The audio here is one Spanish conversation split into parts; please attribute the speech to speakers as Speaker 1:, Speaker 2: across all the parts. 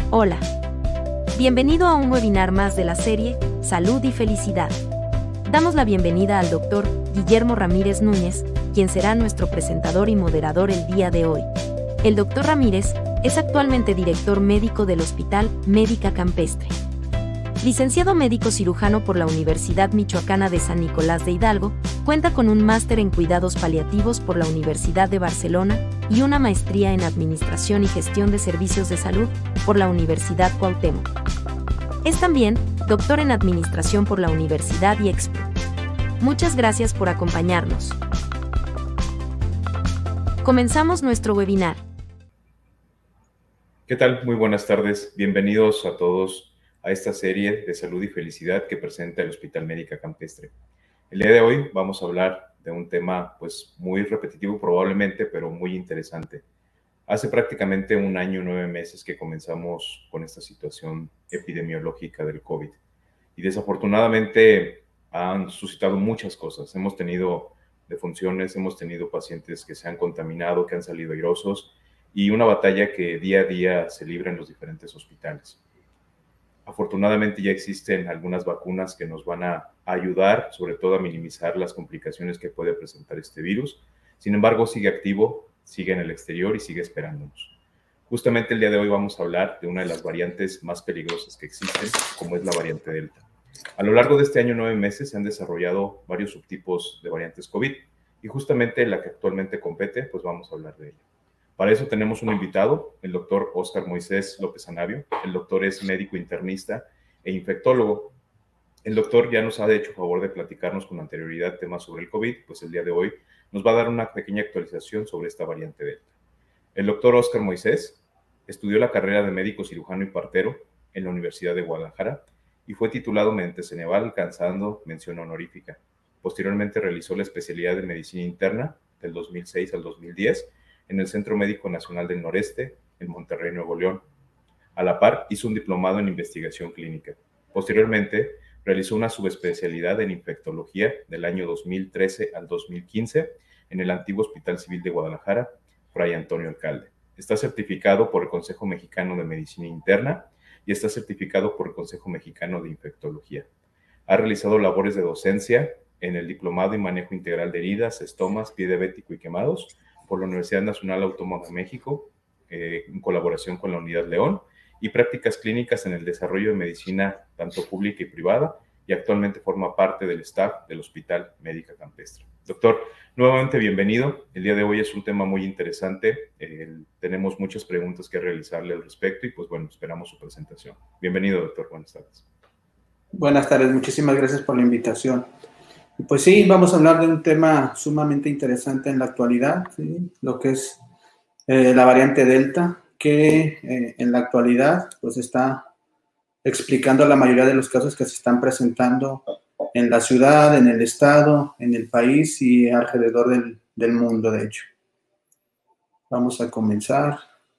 Speaker 1: Hola. Bienvenido a un webinar más de la serie Salud y Felicidad. Damos la bienvenida al Dr. Guillermo Ramírez Núñez, quien será nuestro presentador y moderador el día de hoy. El Dr. Ramírez es actualmente director médico del Hospital Médica Campestre. Licenciado médico cirujano por la Universidad Michoacana de San Nicolás de Hidalgo, cuenta con un máster en cuidados paliativos por la Universidad de Barcelona y una maestría en Administración y Gestión de Servicios de Salud por la Universidad Cuauhtémoc. Es también doctor en Administración por la Universidad IEXPO. Muchas gracias por acompañarnos. Comenzamos nuestro webinar.
Speaker 2: ¿Qué tal? Muy buenas tardes. Bienvenidos a todos a esta serie de salud y felicidad que presenta el Hospital Médica Campestre. El día de hoy vamos a hablar de un tema pues muy repetitivo probablemente, pero muy interesante. Hace prácticamente 1 año y 9 meses que comenzamos con esta situación epidemiológica del COVID y desafortunadamente han suscitado muchas cosas. Hemos tenido defunciones, hemos tenido pacientes que se han contaminado, que han salido airosos y una batalla que día a día se libra en los diferentes hospitales. Afortunadamente ya existen algunas vacunas que nos van a ayudar, sobre todo a minimizar las complicaciones que puede presentar este virus. Sin embargo, sigue activo, sigue en el exterior y sigue esperándonos. Justamente el día de hoy vamos a hablar de una de las variantes más peligrosas que existen, como es la variante Delta. A lo largo de este año 9 meses se han desarrollado varios subtipos de variantes COVID y justamente la que actualmente compete, pues vamos a hablar de ella. Para eso tenemos un invitado, el doctor Óscar Moisés López Anabio. El doctor es médico internista e infectólogo. El doctor ya nos ha hecho favor de platicarnos con anterioridad temas sobre el COVID, pues el día de hoy nos va a dar una pequeña actualización sobre esta variante Delta. El doctor Óscar Moisés estudió la carrera de médico cirujano y partero en la Universidad de Guadalajara y fue titulado mediante Ceneval, alcanzando mención honorífica. Posteriormente realizó la especialidad de medicina interna del 2006 al 2010 en el Centro Médico Nacional del Noreste, en Monterrey, Nuevo León. A la par, hizo un diplomado en investigación clínica. Posteriormente, realizó una subespecialidad en infectología del año 2013 al 2015 en el antiguo Hospital Civil de Guadalajara, Fray Antonio Alcalde. Está certificado por el Consejo Mexicano de Medicina Interna y está certificado por el Consejo Mexicano de Infectología. Ha realizado labores de docencia en el Diplomado en Manejo Integral de Heridas, Estomas, Pie Diabético y Quemados por la Universidad Nacional Autónoma de México, en colaboración con la Unidad León, y prácticas clínicas en el desarrollo de medicina tanto pública y privada, y actualmente forma parte del staff del Hospital Médica Campestre. Doctor, nuevamente bienvenido. El día de hoy es un tema muy interesante. Tenemos muchas preguntas que realizarle al respecto y pues bueno, esperamos su presentación. Bienvenido, doctor. Buenas tardes.
Speaker 3: Buenas tardes. Muchísimas gracias por la invitación. Pues sí, vamos a hablar de un tema sumamente interesante en la actualidad, ¿sí? Lo que es la variante Delta, que en la actualidad pues está explicando la mayoría de los casos que se están presentando en la ciudad, en el estado, en el país y alrededor del mundo, de hecho. Vamos a comenzar.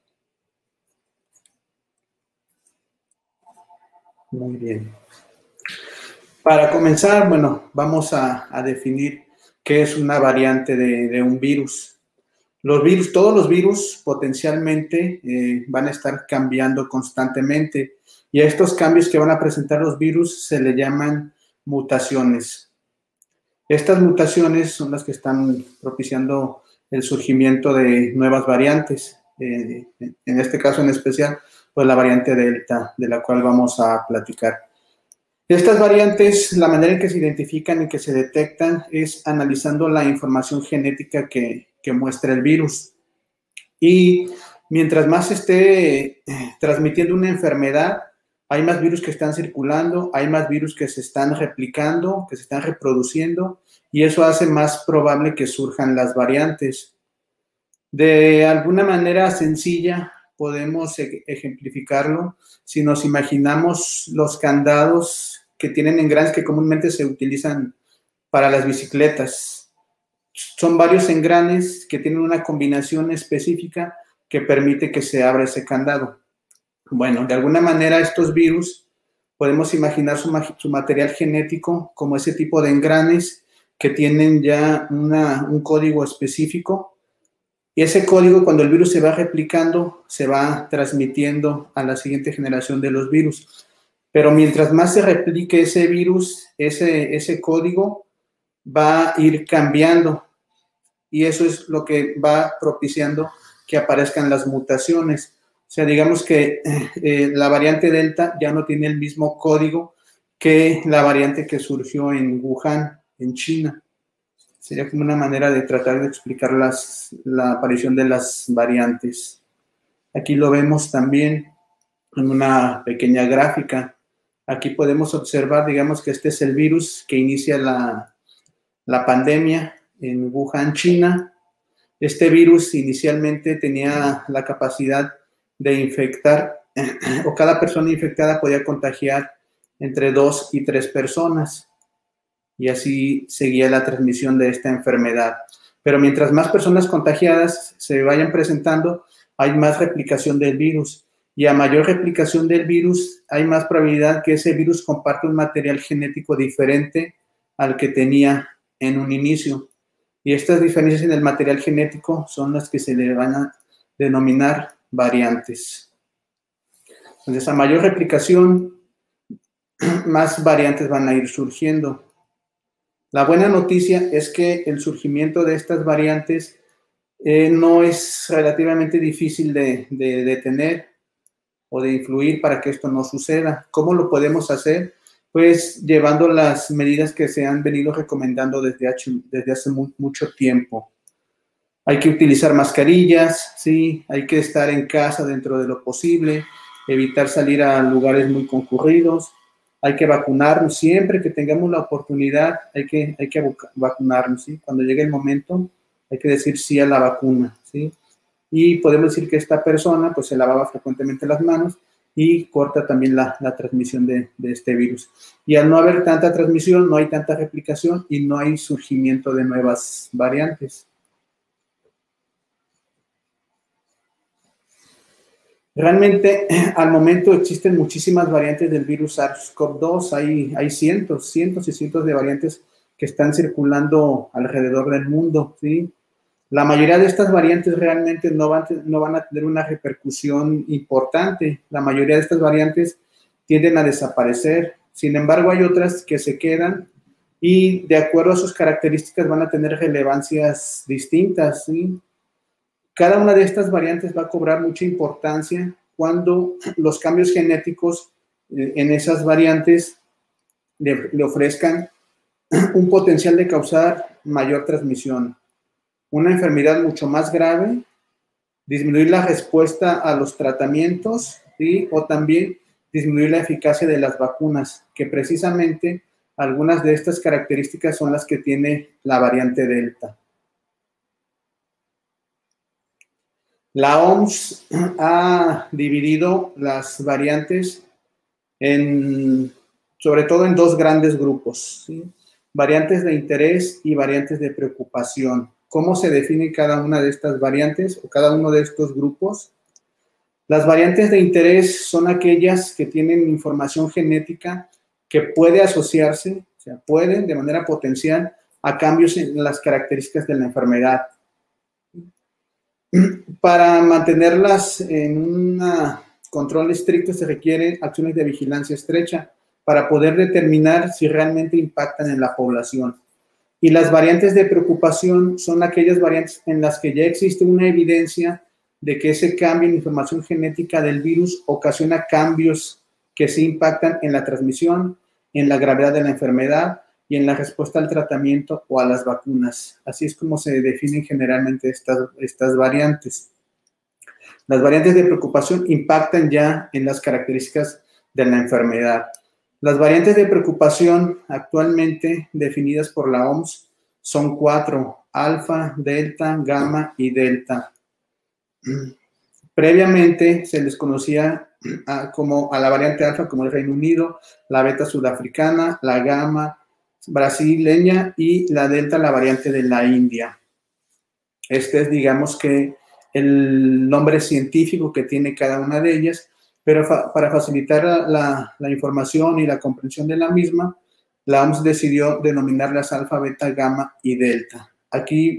Speaker 3: Muy bien. Para comenzar, bueno, vamos a definir qué es una variante de un virus. Todos los virus potencialmente van a estar cambiando constantemente y a estos cambios que van a presentar los virus se le llaman mutaciones. Estas mutaciones son las que están propiciando el surgimiento de nuevas variantes. En este caso en especial, pues la variante Delta, de la cual vamos a platicar. Estas variantes, la manera en que se identifican y que se detectan es analizando la información genética que muestra el virus. Y mientras más se esté transmitiendo una enfermedad, hay más virus que están circulando, hay más virus que se están replicando, que se están reproduciendo, y eso hace más probable que surjan las variantes. De alguna manera sencilla, podemos ejemplificarlo si nos imaginamos los candados que tienen engranes que comúnmente se utilizan para las bicicletas. Son varios engranes que tienen una combinación específica que permite que se abra ese candado. Bueno, de alguna manera estos virus podemos imaginar su material genético como ese tipo de engranes que tienen ya un código específico Y ese código, cuando el virus se va replicando, se va transmitiendo a la siguiente generación de los virus. Pero mientras más se replique ese virus, ese código va a ir cambiando. Y eso es lo que va propiciando que aparezcan las mutaciones. O sea, digamos que la variante Delta ya no tiene el mismo código que la variante que surgió en Wuhan, en China. Sería como una manera de tratar de explicar la aparición de las variantes. Aquí lo vemos también en una pequeña gráfica. Aquí podemos observar, digamos que este es el virus que inicia la pandemia en Wuhan, China. Este virus inicialmente tenía la capacidad de infectar, o cada persona infectada podía contagiar entre 2 y 3 personas. Y así seguía la transmisión de esta enfermedad. Pero mientras más personas contagiadas se vayan presentando, hay más replicación del virus. Y a mayor replicación del virus, hay más probabilidad que ese virus comparta un material genético diferente al que tenía en un inicio. Y estas diferencias en el material genético son las que se le van a denominar variantes. Entonces, a mayor replicación, más variantes van a ir surgiendo. La buena noticia es que el surgimiento de estas variantes no es relativamente difícil de detener o de influir para que esto no suceda. ¿Cómo lo podemos hacer? Pues llevando las medidas que se han venido recomendando desde hace mucho tiempo. Hay que utilizar mascarillas, ¿sí? Hay que estar en casa dentro de lo posible, evitar salir a lugares muy concurridos. Hay que vacunarnos siempre que tengamos la oportunidad, hay que vacunarnos, ¿sí? Cuando llegue el momento, hay que decir sí a la vacuna, ¿sí? Y podemos decir que esta persona, pues, se lavaba frecuentemente las manos y corta también la transmisión de este virus. Y al no haber tanta transmisión, no hay tanta replicación y no hay surgimiento de nuevas variantes. Realmente, al momento existen muchísimas variantes del virus SARS-CoV-2. Hay cientos y cientos de variantes que están circulando alrededor del mundo, ¿sí? La mayoría de estas variantes realmente no van a tener una repercusión importante. La mayoría de estas variantes tienden a desaparecer. Sin embargo, hay otras que se quedan y de acuerdo a sus características van a tener relevancias distintas, ¿sí? Cada una de estas variantes va a cobrar mucha importancia cuando los cambios genéticos en esas variantes le ofrezcan un potencial de causar mayor transmisión, una enfermedad mucho más grave, disminuir la respuesta a los tratamientos, ¿sí? O también disminuir la eficacia de las vacunas, que precisamente algunas de estas características son las que tiene la variante Delta. La OMS ha dividido las variantes sobre todo en dos grandes grupos, ¿sí? Variantes de interés y variantes de preocupación. ¿Cómo se define cada una de estas variantes o cada uno de estos grupos? Las variantes de interés son aquellas que tienen información genética que puede asociarse, o sea, pueden de manera potencial a cambios en las características de la enfermedad. Para mantenerlas en un control estricto se requieren acciones de vigilancia estrecha para poder determinar si realmente impactan en la población. Y las variantes de preocupación son aquellas variantes en las que ya existe una evidencia de que ese cambio en información genética del virus ocasiona cambios que sí impactan en la transmisión, en la gravedad de la enfermedad y en la respuesta al tratamiento o a las vacunas. Así es como se definen generalmente estas variantes. Las variantes de preocupación impactan ya en las características de la enfermedad. Las variantes de preocupación actualmente definidas por la OMS son 4: alfa, delta, gamma y delta. Previamente se les conocía a la variante alfa como el Reino Unido, la beta sudafricana, la gamma brasileña y la delta, la variante de la India. Este es, digamos que, el nombre científico que tiene cada una de ellas, pero para facilitar la información y la comprensión de la misma, la OMS decidió denominarlas alfa, beta, gamma y delta. Aquí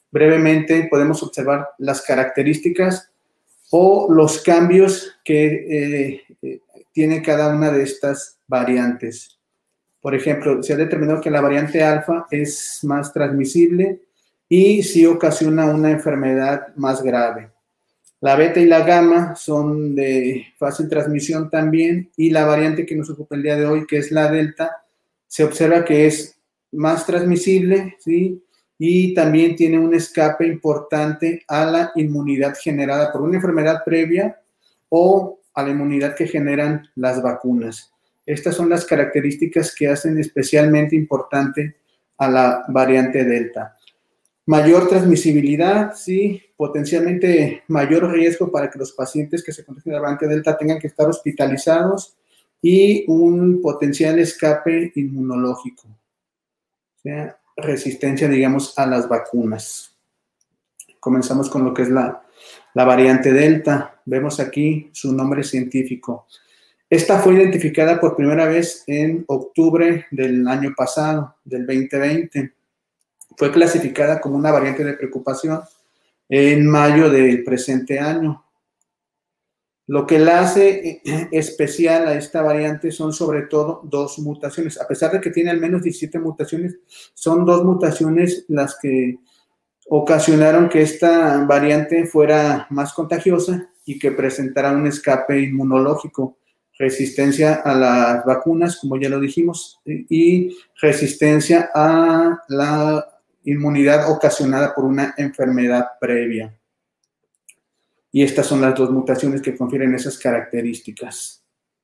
Speaker 3: brevemente podemos observar las características o los cambios que tiene cada una de estas variantes. Por ejemplo, se ha determinado que la variante alfa es más transmisible y sí ocasiona una enfermedad más grave. La beta y la gamma son de fácil transmisión también, y la variante que nos ocupa el día de hoy, que es la delta, se observa que es más transmisible, ¿sí? Y también tiene un escape importante a la inmunidad generada por una enfermedad previa o a la inmunidad que generan las vacunas. Estas son las características que hacen especialmente importante a la variante delta. Mayor transmisibilidad, sí, potencialmente mayor riesgo para que los pacientes que se contagian de la variante delta tengan que estar hospitalizados, y un potencial escape inmunológico, o sea, resistencia, digamos, a las vacunas. Comenzamos con lo que es la variante delta. Vemos aquí su nombre científico. Esta fue identificada por primera vez en octubre del año pasado, del 2020. Fue clasificada como una variante de preocupación en mayo del presente año. Lo que la hace especial a esta variante son sobre todo dos mutaciones. A pesar de que tiene al menos 17 mutaciones, son dos mutaciones las que ocasionaron que esta variante fuera más contagiosa y que presentara un escape inmunológico, resistencia a las vacunas, como ya lo dijimos, y resistencia a la inmunidad ocasionada por una enfermedad previa. Y estas son las dos mutaciones que confieren esas características.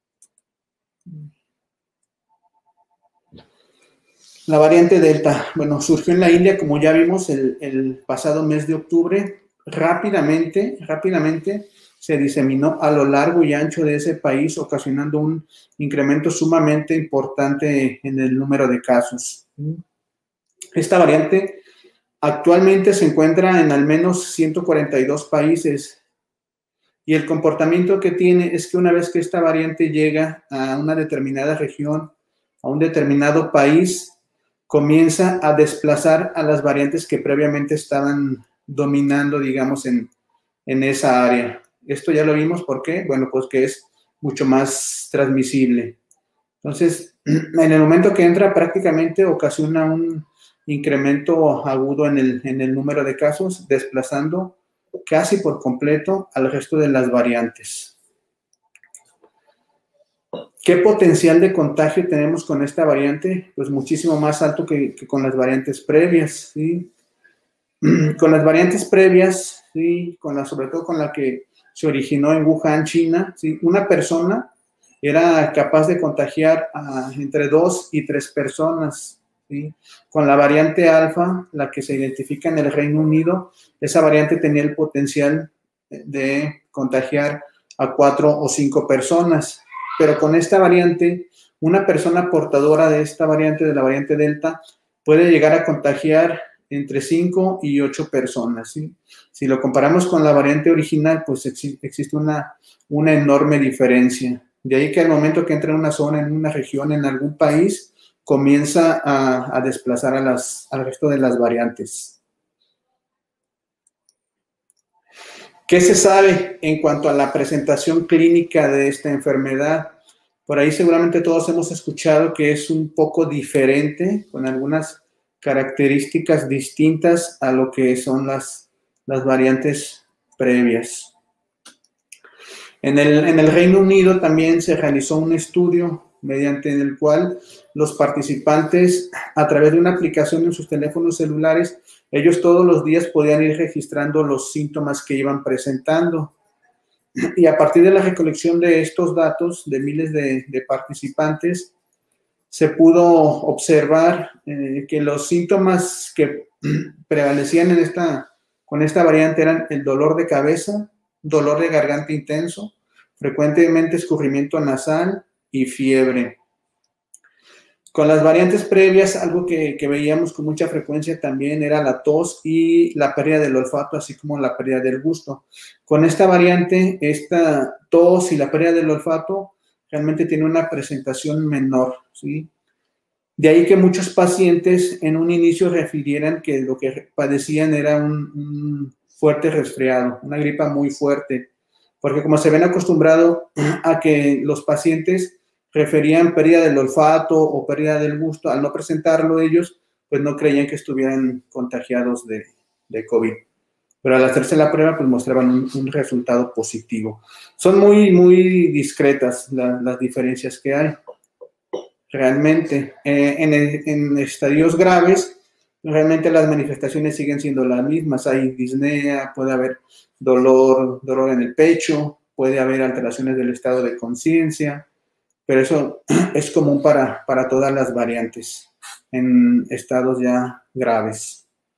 Speaker 3: La variante Delta, bueno, surgió en la India, como ya vimos, el pasado mes de octubre. Rápidamente se diseminó a lo largo y ancho de ese país, ocasionando un incremento sumamente importante en el número de casos. Esta variante actualmente se encuentra en al menos 142 países, y el comportamiento que tiene es que una vez que esta variante llega a una determinada región, a un determinado país, comienza a desplazar a las variantes que previamente estaban dominando, digamos, en esa área. Esto ya lo vimos, ¿por qué? Bueno, pues que es mucho más transmisible. Entonces, en el momento que entra, prácticamente ocasiona un incremento agudo en el número de casos, desplazando casi por completo al resto de las variantes. ¿Qué potencial de contagio tenemos con esta variante? Pues muchísimo más alto que con las variantes previas, ¿sí? Con las variantes previas, ¿sí? Sobre todo con la que se originó en Wuhan, China, ¿sí? Una persona era capaz de contagiar a entre 2 y 3 personas, ¿sí? Con la variante alfa, la que se identifica en el Reino Unido, esa variante tenía el potencial de contagiar a 4 o 5 personas. Pero con esta variante, una persona portadora de esta variante, de la variante Delta, puede llegar a contagiar entre 5 y 8 personas, ¿sí? Si lo comparamos con la variante original, pues existe una enorme diferencia. De ahí que al momento que entra en una zona, en una región, en algún país, comienza a desplazar al resto de las variantes. ¿Qué se sabe en cuanto a la presentación clínica de esta enfermedad? Por ahí seguramente todos hemos escuchado que es un poco diferente, con algunas características distintas a lo que son las variantes previas. En el Reino Unido también se realizó un estudio mediante el cual los participantes, a través de una aplicación en sus teléfonos celulares, ellos todos los días podían ir registrando los síntomas que iban presentando. Y a partir de la recolección de estos datos de miles de participantes, se pudo observar que los síntomas que prevalecían con esta variante eran el dolor de cabeza, dolor de garganta intenso, frecuentemente escurrimiento nasal y fiebre. Con las variantes previas, algo que veíamos con mucha frecuencia también era la tos y la pérdida del olfato, así como la pérdida del gusto. Con esta variante, esta tos y la pérdida del olfato realmente tiene una presentación menor, ¿sí? De ahí que muchos pacientes en un inicio refirieran que lo que padecían era un fuerte resfriado, una gripa muy fuerte, porque como se ven acostumbrado a que los pacientes referían pérdida del olfato o pérdida del gusto, al no presentarlo ellos, pues no creían que estuvieran contagiados de COVID. Pero al hacerse la prueba, pues mostraban un resultado positivo. Son muy discretas las diferencias que hay. Realmente, en estadios graves, realmente las manifestaciones siguen siendo las mismas. Hay disnea, puede haber dolor en el pecho, puede haber alteraciones del estado de conciencia, pero eso es común para todas las variantes en estados ya graves.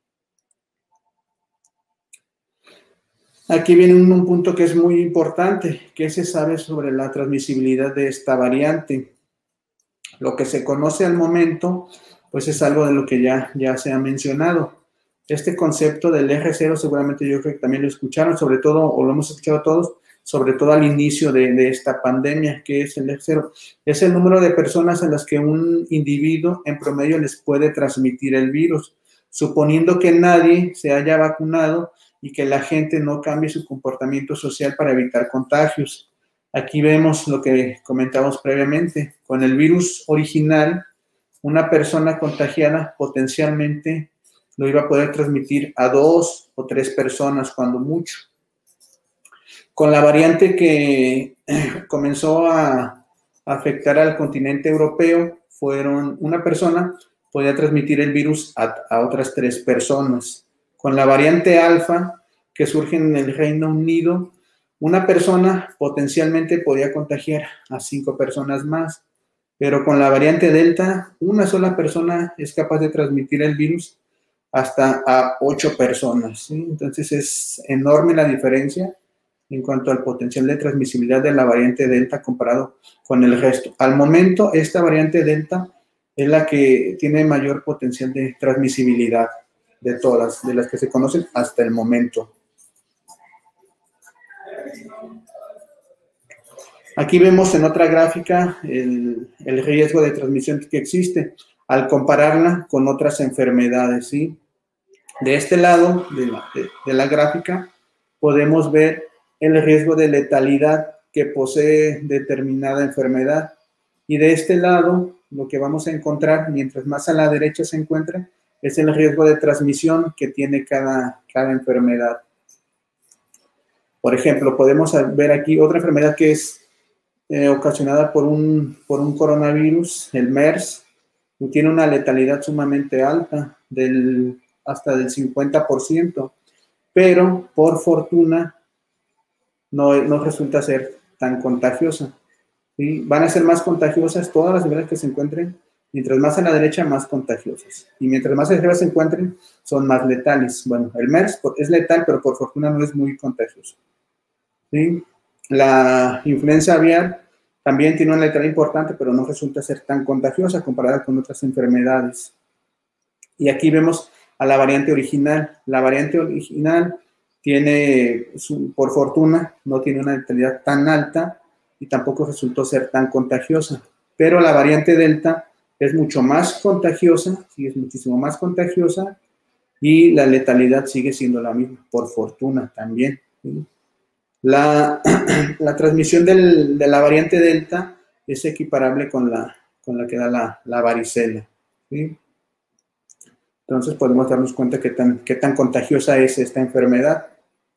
Speaker 3: Aquí viene un punto que es muy importante. ¿Qué se sabe sobre la transmisibilidad de esta variante? Lo que se conoce al momento, pues es algo de lo que ya se ha mencionado. Este concepto del R0 seguramente yo creo que también lo escucharon, sobre todo, o lo hemos escuchado todos, sobre todo al inicio de esta pandemia, que es el R0. Es el número de personas a las que un individuo en promedio les puede transmitir el virus, suponiendo que nadie se haya vacunado y que la gente no cambie su comportamiento social para evitar contagios. Aquí vemos lo que comentamos previamente. Con el virus original, una persona contagiada potencialmente lo iba a poder transmitir a 2 o 3 personas, cuando mucho. Con la variante que comenzó a afectar al continente europeo, una persona podía transmitir el virus a otras 3 personas. Con la variante alfa, que surge en el Reino Unido, una persona potencialmente podía contagiar a 5 personas más, pero con la variante delta, una sola persona es capaz de transmitir el virus hasta a 8 personas, ¿sí? Entonces es enorme la diferencia en cuanto al potencial de transmisibilidad de la variante delta comparado con el resto. Al momento, esta variante delta es la que tiene mayor potencial de transmisibilidad de todas, de las que se conocen hasta el momento. Aquí vemos en otra gráfica el riesgo de transmisión que existe al compararla con otras enfermedades, ¿sí? De este lado de la gráfica podemos ver el riesgo de letalidad que posee determinada enfermedad. Y de este lado, lo que vamos a encontrar, mientras más a la derecha se encuentra, es el riesgo de transmisión que tiene cada enfermedad. Por ejemplo, podemos ver aquí otra enfermedad que es ocasionada por un coronavirus, el MERS, que tiene una letalidad sumamente alta, hasta del 50%, pero por fortuna no resulta ser tan contagiosa, ¿sí? Van a ser más contagiosas todas las enfermedades que se encuentren, mientras más a la derecha, más contagiosas. Y mientras más arriba se encuentren, son más letales. Bueno, el MERS es letal, pero por fortuna no es muy contagioso, ¿sí? La influenza aviar también tiene una letalidad importante, pero no resulta ser tan contagiosa comparada con otras enfermedades. Y aquí vemos a la variante original. La variante original tiene, por fortuna, no tiene una letalidad tan alta y tampoco resultó ser tan contagiosa. Pero la variante delta es mucho más contagiosa, sí, es muchísimo más contagiosa, y la letalidad sigue siendo la misma, por fortuna también, ¿sí? La transmisión de la variante delta es equiparable con la que da la varicela, ¿sí? Entonces podemos darnos cuenta qué tan contagiosa es esta enfermedad.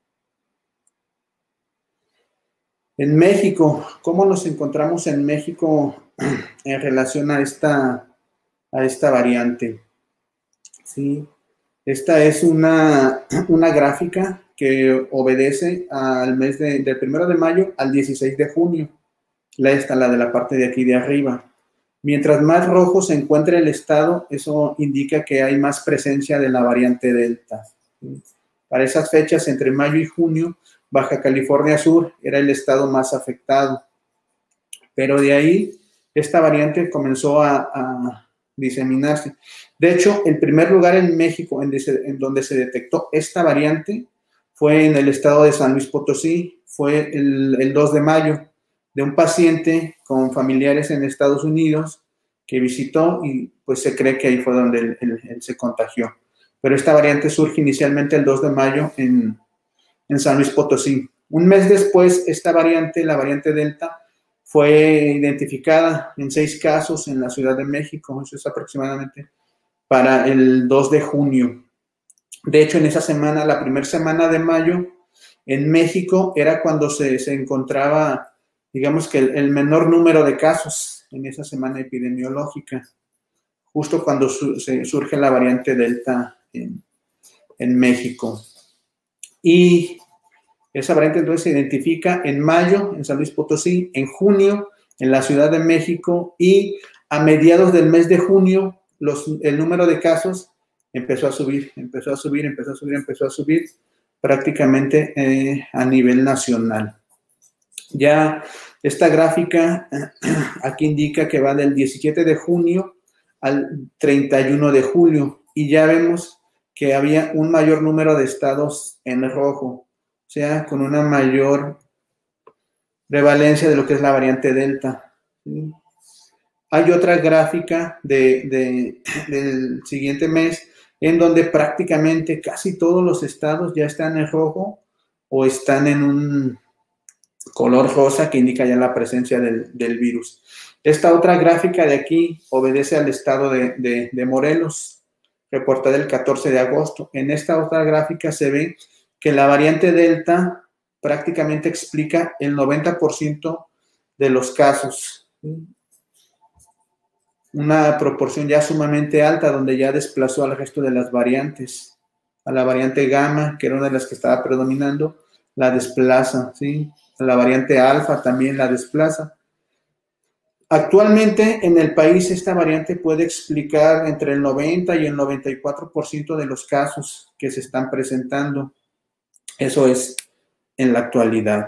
Speaker 3: En México, ¿cómo nos encontramos en México en relación a esta variante? ¿Sí? Esta es una gráfica que obedece al mes del 1 de mayo al 16 de junio. La de la parte de aquí de arriba. Mientras más rojo se encuentre el estado, eso indica que hay más presencia de la variante delta, ¿sí? Para esas fechas, entre mayo y junio, Baja California Sur era el estado más afectado. Pero de ahí, esta variante comenzó a diseminarse. De hecho, el primer lugar en México en donde se detectó esta variante fue en el estado de San Luis Potosí. Fue el 2 de mayo, de un paciente con familiares en Estados Unidos que visitó y pues se cree que ahí fue donde él se contagió. Pero esta variante surge inicialmente el 2 de mayo en San Luis Potosí. Un mes después, esta variante, la variante Delta, fue identificada en 6 casos en la Ciudad de México. Eso es aproximadamente para el 2 de junio. De hecho, en esa semana, la primera semana de mayo, en México era cuando se encontraba, digamos que el menor número de casos en esa semana epidemiológica, justo cuando surge la variante Delta en México. Y esa variante entonces se identifica en mayo en San Luis Potosí, en junio en la Ciudad de México y a mediados del mes de junio el número de casos empezó a subir prácticamente a nivel nacional. Ya esta gráfica aquí indica que va del 17 de junio al 31 de julio y ya vemos que había un mayor número de estados en rojo, o sea, con una mayor prevalencia de lo que es la variante Delta. ¿Sí? Hay otra gráfica del siguiente mes en donde prácticamente casi todos los estados ya están en rojo o están en un color rosa que indica ya la presencia del virus. Esta otra gráfica de aquí obedece al estado de Morelos, reportada el 14 de agosto. En esta otra gráfica se ve que la variante Delta prácticamente explica el 90% de los casos. Una proporción ya sumamente alta, donde ya desplazó al resto de las variantes. A la variante Gamma, que era una de las que estaba predominando, la desplaza, ¿sí? A la variante Alfa también la desplaza. Actualmente en el país esta variante puede explicar entre el 90 y el 94% de los casos que se están presentando. Eso es en la actualidad.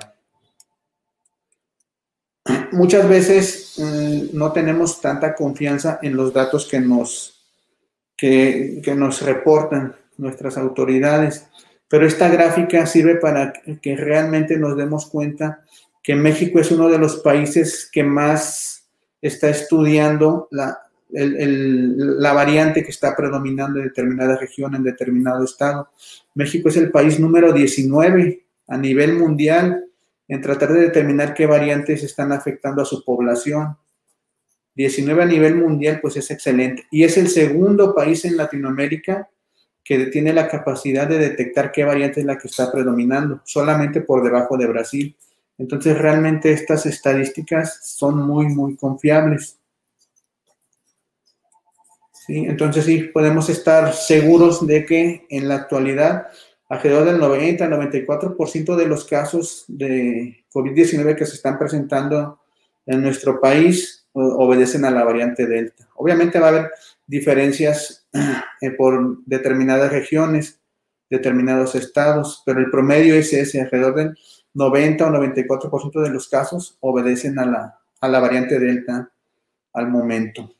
Speaker 3: Muchas veces no tenemos tanta confianza en los datos que nos reportan nuestras autoridades, pero esta gráfica sirve para que realmente nos demos cuenta que México es uno de los países que más está estudiando la variante que está predominando en determinada región, en determinado estado. México es el país número 19 a nivel mundial en tratar de determinar qué variantes están afectando a su población. 19 a nivel mundial, pues es excelente. Y es el segundo país en Latinoamérica que tiene la capacidad de detectar qué variante es la que está predominando, solamente por debajo de Brasil. Entonces, realmente estas estadísticas son muy, muy confiables. ¿Sí? Entonces, sí, podemos estar seguros de que en la actualidad alrededor del 90 al 94% de los casos de COVID-19 que se están presentando en nuestro país obedecen a la variante Delta. Obviamente va a haber diferencias por determinadas regiones, determinados estados, pero el promedio es ese, alrededor del 90 o 94% de los casos obedecen a la variante Delta al momento.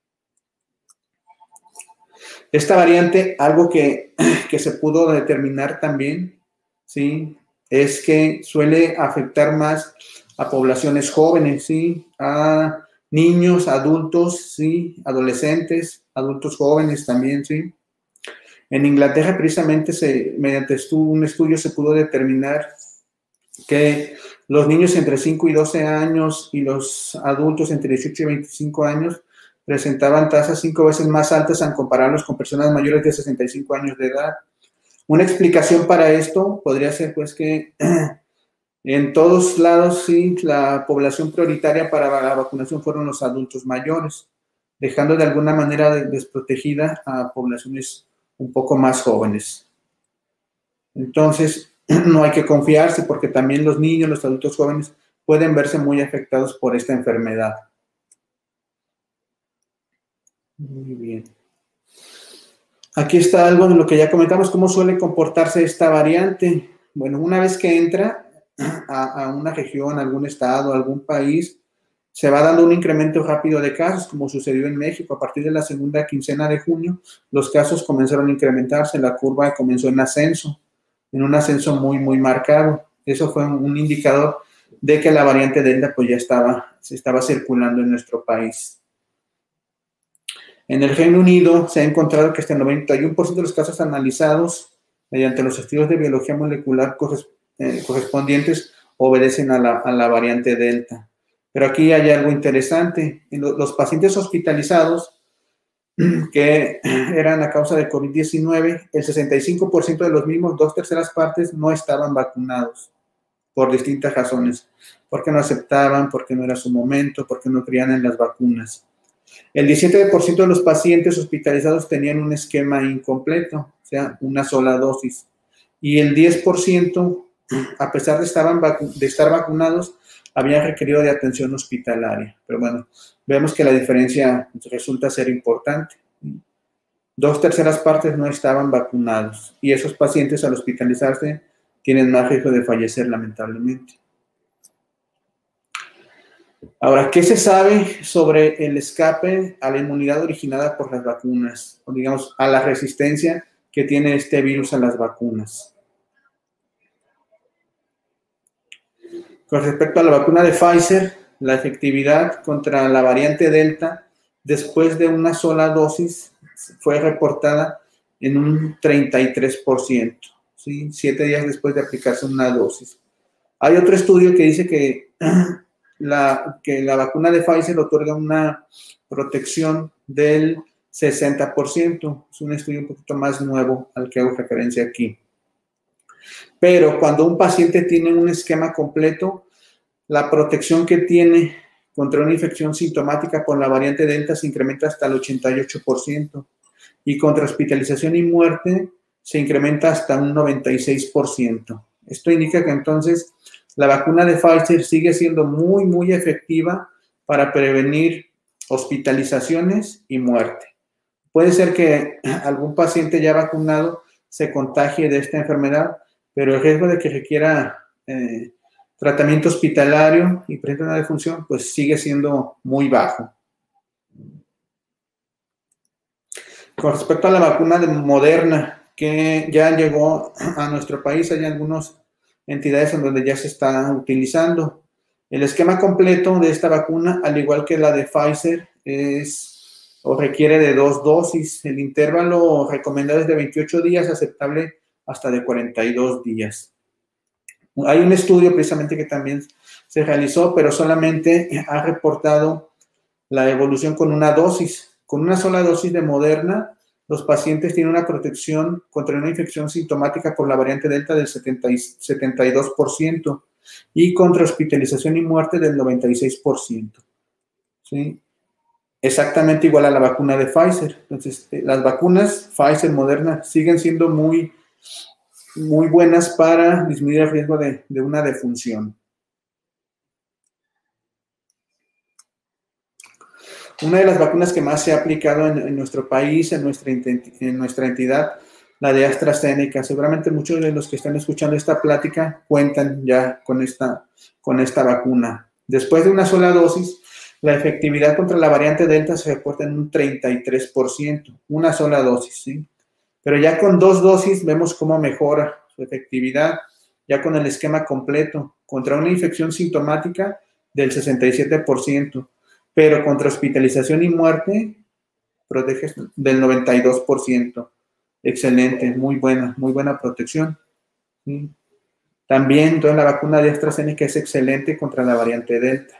Speaker 3: Esta variante, algo que se pudo determinar también, ¿sí? Es que suele afectar más a poblaciones jóvenes, ¿sí? A niños, adultos, ¿sí? Adolescentes, adultos jóvenes también, ¿sí? En Inglaterra, precisamente, mediante un estudio se pudo determinar que los niños entre 5 y 12 años y los adultos entre 18 y 25 años presentaban tasas 5 veces más altas al compararlos con personas mayores de 65 años de edad. Una explicación para esto podría ser pues que en todos lados sí, la población prioritaria para la vacunación fueron los adultos mayores, dejando de alguna manera desprotegida a poblaciones un poco más jóvenes. Entonces, no hay que confiarse porque también los niños, los adultos jóvenes pueden verse muy afectados por esta enfermedad. Muy bien. Aquí está algo de lo que ya comentamos, cómo suele comportarse esta variante. Bueno, una vez que entra a una región, a algún estado, a algún país, se va dando un incremento rápido de casos, como sucedió en México. A partir de la segunda quincena de junio, los casos comenzaron a incrementarse, la curva comenzó en un ascenso muy, muy marcado. Eso fue un indicador de que la variante Delta pues ya se estaba circulando en nuestro país. En el Reino Unido se ha encontrado que hasta el 91% de los casos analizados mediante los estudios de biología molecular correspondientes obedecen a la variante Delta. Pero aquí hay algo interesante. En los pacientes hospitalizados que eran a causa de COVID-19, el 65% de los mismos, 2/3 partes, no estaban vacunados por distintas razones. Porque no aceptaban, porque no era su momento, porque no creían en las vacunas. El 17% de los pacientes hospitalizados tenían un esquema incompleto, o sea, una sola dosis. Y el 10%, a pesar de estar vacunados, habían requerido de atención hospitalaria. Pero bueno, vemos que la diferencia resulta ser importante. 2/3 partes no estaban vacunados. Y esos pacientes, al hospitalizarse, tienen más riesgo de fallecer, lamentablemente. Ahora, ¿qué se sabe sobre el escape a la inmunidad originada por las vacunas? O digamos, a la resistencia que tiene este virus a las vacunas. Con respecto a la vacuna de Pfizer, la efectividad contra la variante Delta después de una sola dosis fue reportada en un 33%, ¿sí? 7 días después de aplicarse una dosis. Hay otro estudio que dice que la vacuna de Pfizer otorga una protección del 60%. Es un estudio un poquito más nuevo al que hago referencia aquí. Pero cuando un paciente tiene un esquema completo, la protección que tiene contra una infección sintomática por la variante Delta se incrementa hasta el 88%. Y contra hospitalización y muerte se incrementa hasta un 96%. Esto indica que entonces la vacuna de Pfizer sigue siendo muy, muy efectiva para prevenir hospitalizaciones y muerte. Puede ser que algún paciente ya vacunado se contagie de esta enfermedad, pero el riesgo de que requiera tratamiento hospitalario y presente una defunción, pues sigue siendo muy bajo. Con respecto a la vacuna de Moderna, que ya llegó a nuestro país, hay algunas entidades en donde ya se está utilizando. El esquema completo de esta vacuna, al igual que la de Pfizer, requiere de 2 dosis. El intervalo recomendado es de 28 días, aceptable hasta de 42 días. Hay un estudio precisamente que también se realizó, pero solamente ha reportado la evolución con una dosis. Con una sola dosis de Moderna, los pacientes tienen una protección contra una infección sintomática por la variante Delta del 72% y contra hospitalización y muerte del 96%. ¿Sí? Exactamente igual a la vacuna de Pfizer. Entonces, las vacunas Pfizer, Moderna, siguen siendo muy, muy buenas para disminuir el riesgo de una defunción. Una de las vacunas que más se ha aplicado en nuestro país, en nuestra entidad, la de AstraZeneca. Seguramente muchos de los que están escuchando esta plática cuentan ya con esta vacuna. Después de una sola dosis, la efectividad contra la variante Delta se reporta en un 33%, una sola dosis, ¿sí? Pero ya con 2 dosis vemos cómo mejora su efectividad, ya con el esquema completo, contra una infección sintomática del 67%. Pero contra hospitalización y muerte protege del 92%. Excelente, muy buena protección. ¿Sí? También toda la vacuna de AstraZeneca es excelente contra la variante Delta.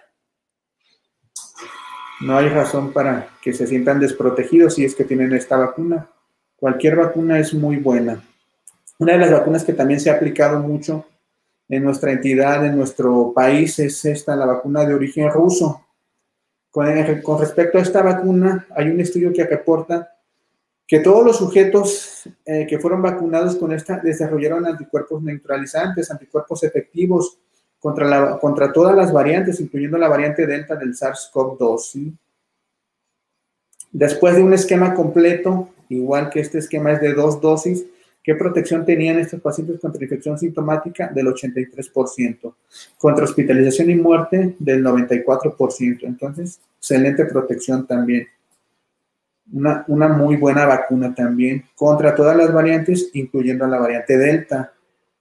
Speaker 3: No hay razón para que se sientan desprotegidos si es que tienen esta vacuna. Cualquier vacuna es muy buena. Una de las vacunas que también se ha aplicado mucho en nuestra entidad, en nuestro país, es la vacuna de origen ruso. Con respecto a esta vacuna, hay un estudio que reporta que todos los sujetos que fueron vacunados con esta desarrollaron anticuerpos neutralizantes, anticuerpos efectivos contra todas las variantes, incluyendo la variante Delta del SARS-CoV-2. ¿Sí? Después de un esquema completo, igual que este esquema es de 2 dosis, ¿qué protección tenían estos pacientes contra infección sintomática? Del 83%. Contra hospitalización y muerte, del 94%. Entonces, excelente protección también. Una muy buena vacuna también contra todas las variantes, incluyendo la variante Delta.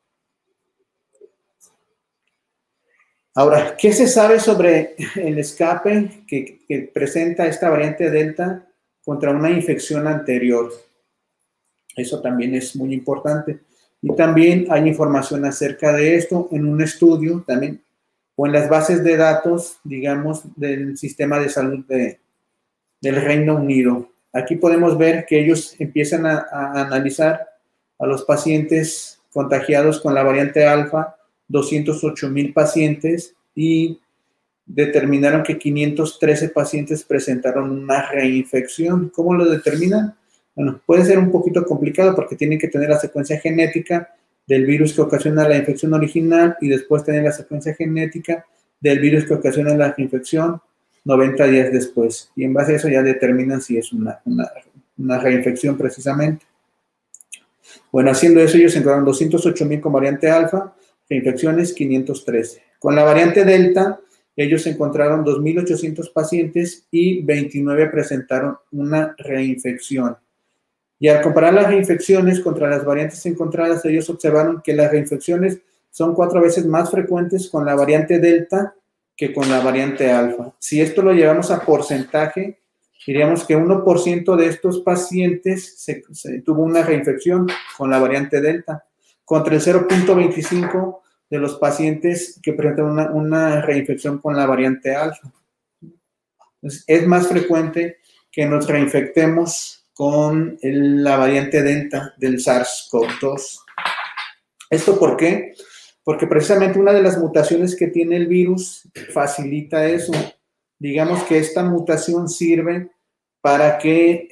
Speaker 3: Ahora, ¿qué se sabe sobre el escape que presenta esta variante Delta contra una infección anterior. Eso también es muy importante. Y también hay información acerca de esto en un estudio también, o en las bases de datos, digamos, del sistema de salud del Reino Unido. Aquí podemos ver que ellos empiezan a analizar a los pacientes contagiados con la variante alfa, 208,000 pacientes, y determinaron que 513 pacientes presentaron una reinfección. ¿Cómo lo determinan? Bueno, puede ser un poquito complicado porque tienen que tener la secuencia genética del virus que ocasiona la infección original y después tener la secuencia genética del virus que ocasiona la reinfección 90 días después. Y en base a eso ya determinan si es una reinfección precisamente. Bueno, haciendo eso ellos encontraron 208,000 con variante alfa, reinfecciones 513. Con la variante delta, ellos encontraron 2,800 pacientes y 29 presentaron una reinfección. Y al comparar las reinfecciones contra las variantes encontradas, ellos observaron que las reinfecciones son 4 veces más frecuentes con la variante delta que con la variante alfa. Si esto lo llevamos a porcentaje, diríamos que 1% de estos pacientes se tuvo una reinfección con la variante delta, contra el 0.25% de los pacientes que presentan una reinfección con la variante alfa. Entonces, es más frecuente que nos reinfectemos con la variante delta del SARS-CoV-2. ¿Esto por qué? Porque precisamente una de las mutaciones que tiene el virus facilita eso. Digamos que esta mutación sirve para que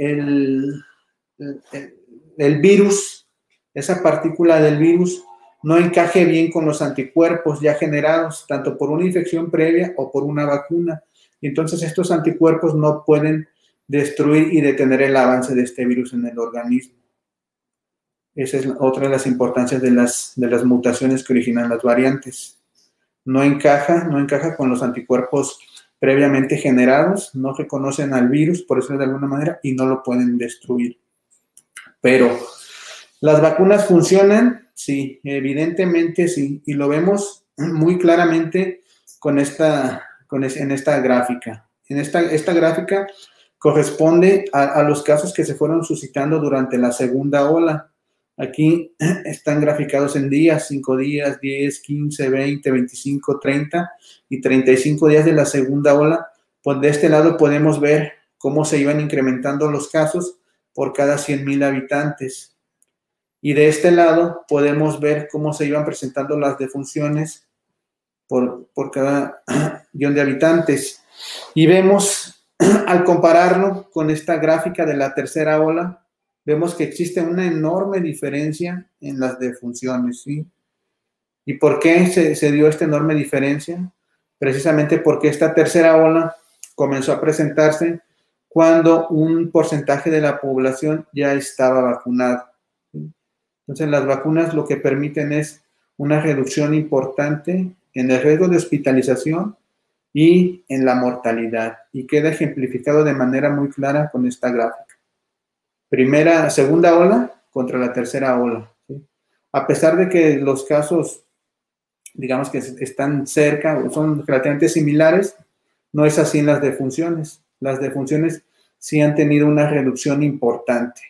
Speaker 3: el virus, esa partícula del virus, no encaje bien con los anticuerpos ya generados, tanto por una infección previa o por una vacuna. Y entonces estos anticuerpos no pueden destruir y detener el avance de este virus en el organismo. Esa es otra de las importancias de las mutaciones que originan las variantes. No encaja con los anticuerpos previamente generados, no reconocen al virus, por eso de alguna manera, y no lo pueden destruir. Pero, ¿las vacunas funcionan? Sí, evidentemente sí, y lo vemos muy claramente en esta gráfica. Esta gráfica corresponde a los casos que se fueron suscitando durante la segunda ola. Aquí están graficados en días, 5 días, 10, 15, 20, 25, 30 y 35 días de la segunda ola. Pues de este lado podemos ver cómo se iban incrementando los casos por cada 100,000 habitantes. Y de este lado podemos ver cómo se iban presentando las defunciones por cada millón de habitantes. Y vemos, al compararlo con esta gráfica de la tercera ola, vemos que existe una enorme diferencia en las defunciones, ¿sí? ¿Y por qué se dio esta enorme diferencia? Precisamente porque esta tercera ola comenzó a presentarse cuando un porcentaje de la población ya estaba vacunado. Entonces, las vacunas lo que permiten es una reducción importante en el riesgo de hospitalización y en la mortalidad. Y queda ejemplificado de manera muy clara con esta gráfica. Segunda ola contra la tercera ola, ¿sí? A pesar de que los casos, digamos que están cerca o son relativamente similares, no es así en las defunciones. Las defunciones sí han tenido una reducción importante.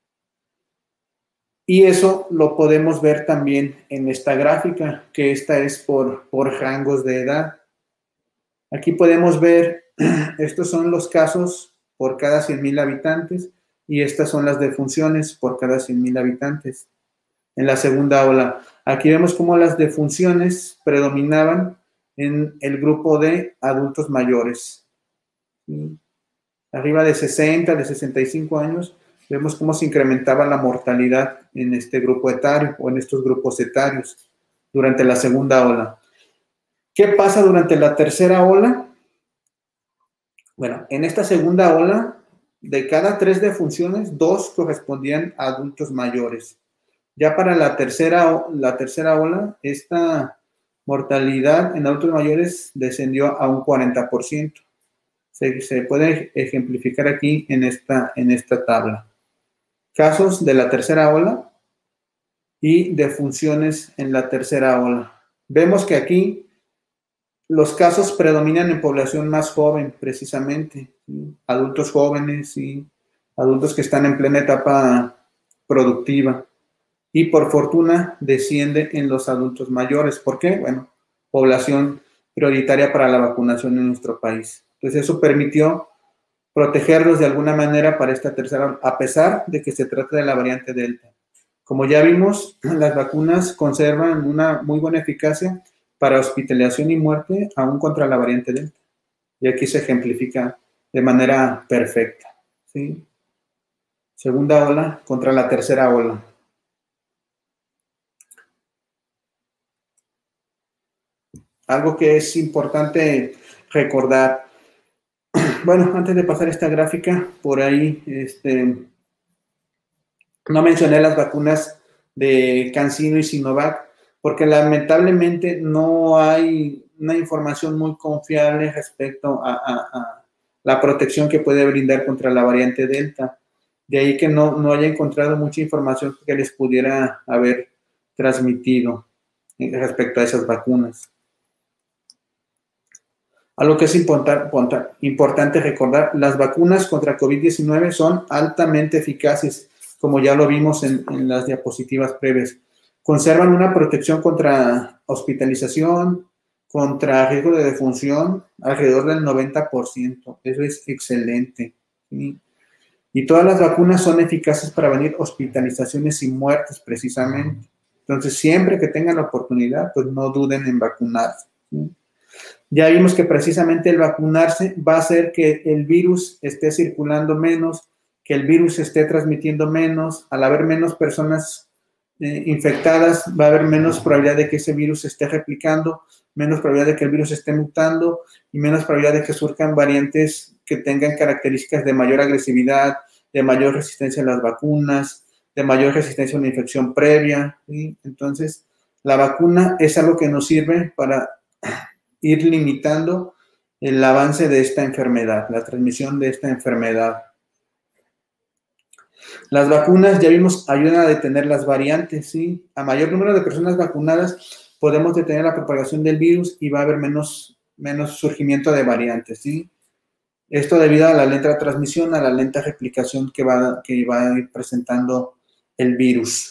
Speaker 3: Y eso lo podemos ver también en esta gráfica, que esta es por rangos de edad. Aquí podemos ver, estos son los casos por cada 100,000 habitantes y estas son las defunciones por cada 100,000 habitantes en la segunda ola. Aquí vemos cómo las defunciones predominaban en el grupo de adultos mayores. ¿Sí? Arriba de 60, de 65 años, vemos cómo se incrementaba la mortalidad en este grupo etario o en estos grupos etarios durante la segunda ola. ¿Qué pasa durante la tercera ola? Bueno, en esta segunda ola, de cada 3 defunciones, 2 correspondían a adultos mayores. Ya para la tercera ola, esta mortalidad en adultos mayores descendió a un 40%. Se puede ejemplificar aquí en esta tabla. Casos de la tercera ola y defunciones en la tercera ola. Vemos que aquí los casos predominan en población más joven, precisamente, ¿sí? Adultos jóvenes, ¿sí? adultos que están en plena etapa productiva. Y por fortuna desciende en los adultos mayores. ¿Por qué? Bueno, población prioritaria para la vacunación en nuestro país. Entonces eso permitió protegerlos de alguna manera para esta tercera ola, a pesar de que se trata de la variante Delta. Como ya vimos, las vacunas conservan una muy buena eficacia para hospitalización y muerte, aún contra la variante Delta. Y aquí se ejemplifica de manera perfecta, ¿sí? Segunda ola contra la tercera ola. Algo que es importante recordar. Bueno, antes de pasar esta gráfica, por ahí, no mencioné las vacunas de CanSino y Sinovac, porque lamentablemente no hay una información muy confiable respecto a la protección que puede brindar contra la variante Delta. De ahí que no haya encontrado mucha información que les pudiera haber transmitido respecto a esas vacunas. Algo que es importante recordar, las vacunas contra COVID-19 son altamente eficaces, como ya lo vimos en las diapositivas previas. Conservan una protección contra hospitalización, contra riesgo de defunción, alrededor del 90%. Eso es excelente, ¿sí? Y todas las vacunas son eficaces para prevenir hospitalizaciones y muertes, precisamente. Entonces, siempre que tengan la oportunidad, pues no duden en vacunarse, ¿sí? Ya vimos que precisamente el vacunarse va a hacer que el virus esté circulando menos, que el virus esté transmitiendo menos. Al haber menos personas infectadas, va a haber menos probabilidad de que ese virus esté replicando, menos probabilidad de que el virus esté mutando y menos probabilidad de que surjan variantes que tengan características de mayor agresividad, de mayor resistencia a las vacunas, de mayor resistencia a una infección previa, ¿sí? Entonces, la vacuna es algo que nos sirve para ir limitando el avance de esta enfermedad, la transmisión de esta enfermedad. Las vacunas, ya vimos, ayudan a detener las variantes, ¿sí? A mayor número de personas vacunadas, podemos detener la propagación del virus y va a haber menos surgimiento de variantes, ¿sí? Esto debido a la lenta transmisión, a la lenta replicación que va a ir presentando el virus.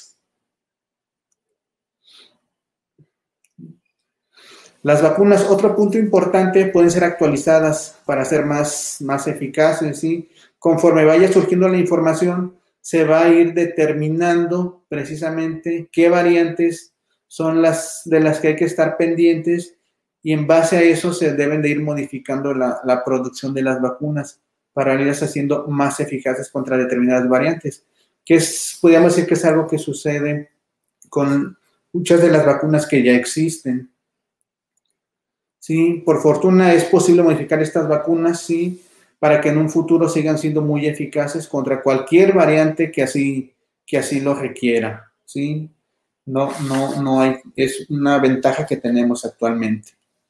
Speaker 3: Las vacunas, otro punto importante, pueden ser actualizadas para ser más eficaces, ¿sí? Conforme vaya surgiendo la información, se va a ir determinando precisamente qué variantes son las de las que hay que estar pendientes y en base a eso se deben de ir modificando la producción de las vacunas para irlas haciendo más eficaces contra determinadas variantes, que podríamos decir que es algo que sucede con muchas de las vacunas que ya existen. Sí, por fortuna es posible modificar estas vacunas, sí, para que en un futuro sigan siendo muy eficaces contra cualquier variante que así lo requiera, sí. No hay, es una ventaja que tenemos actualmente.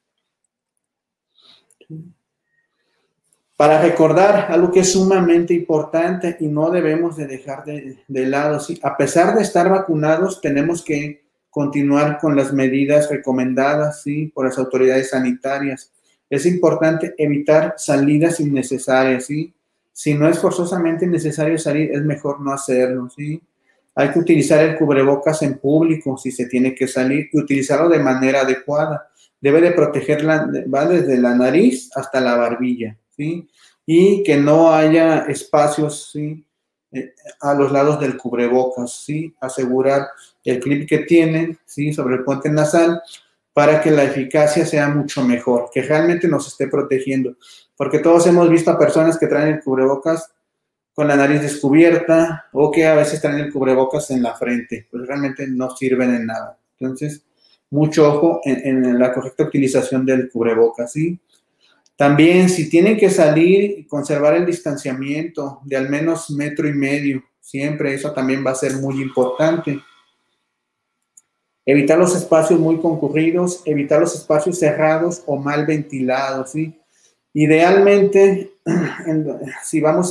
Speaker 3: Para recordar algo que es sumamente importante y no debemos de dejar de lado, sí, a pesar de estar vacunados, tenemos que continuar con las medidas recomendadas, ¿sí? Por las autoridades sanitarias. Es importante evitar salidas innecesarias, ¿sí? Si no es forzosamente necesario salir, es mejor no hacerlo, ¿sí? Hay que utilizar el cubrebocas en público si se tiene que salir y utilizarlo de manera adecuada. Debe de protegerla, va desde la nariz hasta la barbilla, ¿sí? Y que no haya espacios, ¿sí? A los lados del cubrebocas, ¿sí? Asegurar el clip que tienen, ¿sí? Sobre el puente nasal para que la eficacia sea mucho mejor, que realmente nos esté protegiendo. Porque todos hemos visto a personas que traen el cubrebocas con la nariz descubierta o que a veces traen el cubrebocas en la frente, pues realmente no sirven en nada. Entonces, mucho ojo en la correcta utilización del cubrebocas, ¿sí? También, si tienen que salir, conservar el distanciamiento de al menos 1,5 metros, siempre eso también va a ser muy importante. Evitar los espacios muy concurridos, evitar los espacios cerrados o mal ventilados, ¿sí? Idealmente, si vamos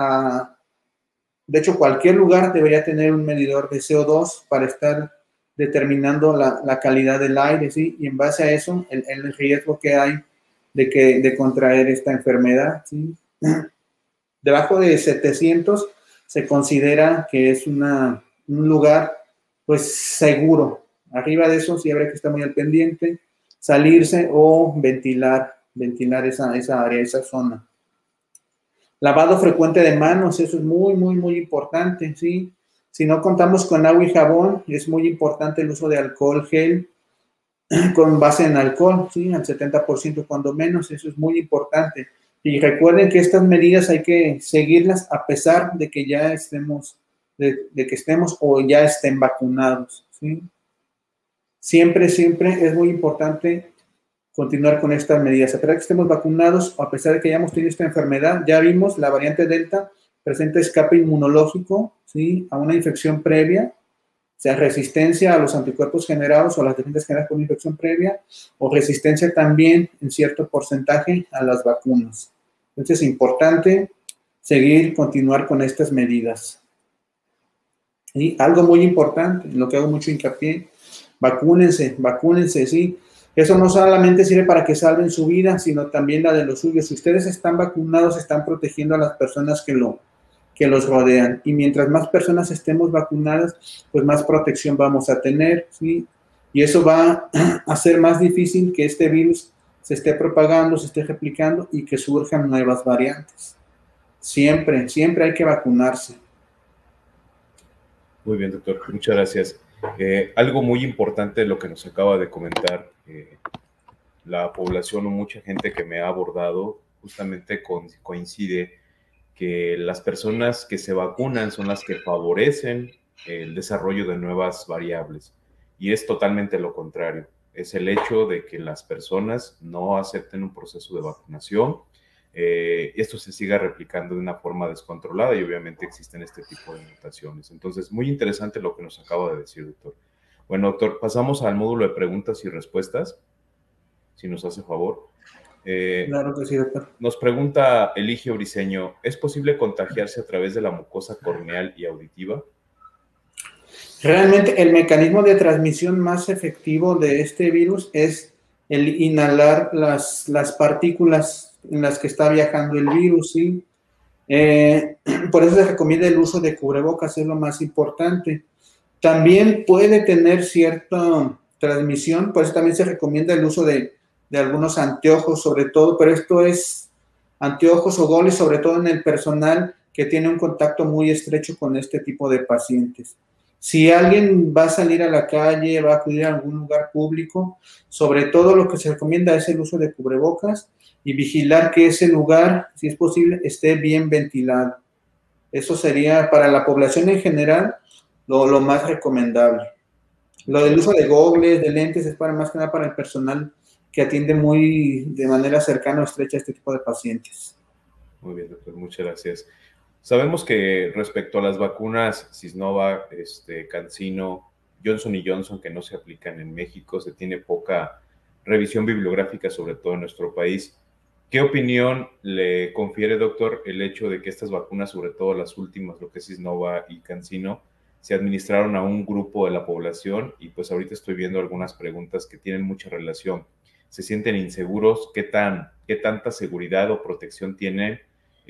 Speaker 3: de hecho, cualquier lugar debería tener un medidor de CO2 para estar determinando la calidad del aire, ¿sí? Y en base a eso, el riesgo que hay de contraer esta enfermedad, ¿sí? Debajo de 700 se considera que es un lugar pues seguro. Arriba de eso sí habría que estar muy al pendiente, salirse o ventilar esa área, esa zona. Lavado frecuente de manos, eso es muy, muy, muy importante, ¿sí? Si no contamos con agua y jabón, es muy importante el uso de alcohol gel con base en alcohol, ¿sí? Al 70% cuando menos, eso es muy importante. Y recuerden que estas medidas hay que seguirlas a pesar de que ya estemos, de que estemos o ya estén vacunados, ¿sí? Siempre, siempre es muy importante continuar con estas medidas. A pesar de que estemos vacunados o a pesar de que hayamos tenido esta enfermedad, ya vimos, la variante Delta presenta escape inmunológico, ¿sí? A una infección previa, sea resistencia a los anticuerpos generados o a las defensas generadas por una infección previa, o resistencia también en cierto porcentaje a las vacunas. Entonces es importante continuar con estas medidas. Y algo muy importante, en lo que hago mucho hincapié, vacúnense, ¿sí? Eso no solamente sirve para que salven su vida, sino también la de los suyos. Si ustedes están vacunados, están protegiendo a las personas que los rodean. Y mientras más personas estemos vacunadas, pues más protección vamos a tener, ¿sí? Y eso va a hacer más difícil que este virus se esté propagando, se esté replicando y que surjan nuevas variantes. Siempre, siempre hay que vacunarse.
Speaker 2: Muy bien, doctor. Muchas gracias. Algo muy importante de lo que nos acaba de comentar la población o mucha gente que me ha abordado justamente coincide que las personas que se vacunan son las que favorecen el desarrollo de nuevas variables. Y es totalmente lo contrario. Es el hecho de que las personas no acepten un proceso de vacunación. Esto se siga replicando de una forma descontrolada y obviamente existen este tipo de mutaciones. Entonces, muy interesante lo que nos acaba de decir, doctor. Bueno, doctor, pasamos al módulo de preguntas y respuestas, si nos hace favor.
Speaker 3: Claro que sí, doctor.
Speaker 2: Nos pregunta Eligio Briceño, ¿es posible contagiarse a través de la mucosa corneal y auditiva?
Speaker 3: Realmente el mecanismo de transmisión más efectivo de este virus es el inhalar las partículas en las que está viajando el virus, ¿sí? Por eso se recomienda el uso de cubrebocas, es lo más importante. También puede tener cierta transmisión, por eso también se recomienda el uso de algunos anteojos, sobre todo, pero esto es anteojos o goles, sobre todo en el personal que tiene un contacto muy estrecho con este tipo de pacientes. Si alguien va a salir a la calle, va a acudir a algún lugar público, sobre todo lo que se recomienda es el uso de cubrebocas y vigilar que ese lugar, si es posible, esté bien ventilado. Eso sería para la población en general lo más recomendable. Lo del uso de gogles, de lentes, es más que nada para el personal que atiende de manera cercana o estrecha a este tipo de pacientes.
Speaker 2: Muy bien, doctor, muchas gracias. Sabemos que respecto a las vacunas Sinovac, CanSino, Johnson & Johnson, que no se aplican en México, se tiene poca revisión bibliográfica, sobre todo en nuestro país. ¿Qué opinión le confiere, doctor, el hecho de que estas vacunas, sobre todo las últimas, lo que es Sinovac y CanSino, se administraron a un grupo de la población? Y pues ahorita estoy viendo algunas preguntas que tienen mucha relación. ¿Se sienten inseguros? ¿Qué tanta seguridad o protección tienen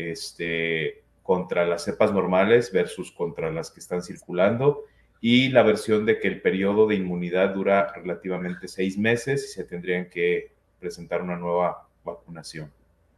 Speaker 2: contra las cepas normales versus contra las que están circulando? Y la versión de que el periodo de inmunidad dura relativamente 6 meses y se tendrían que presentar una nueva vacunación.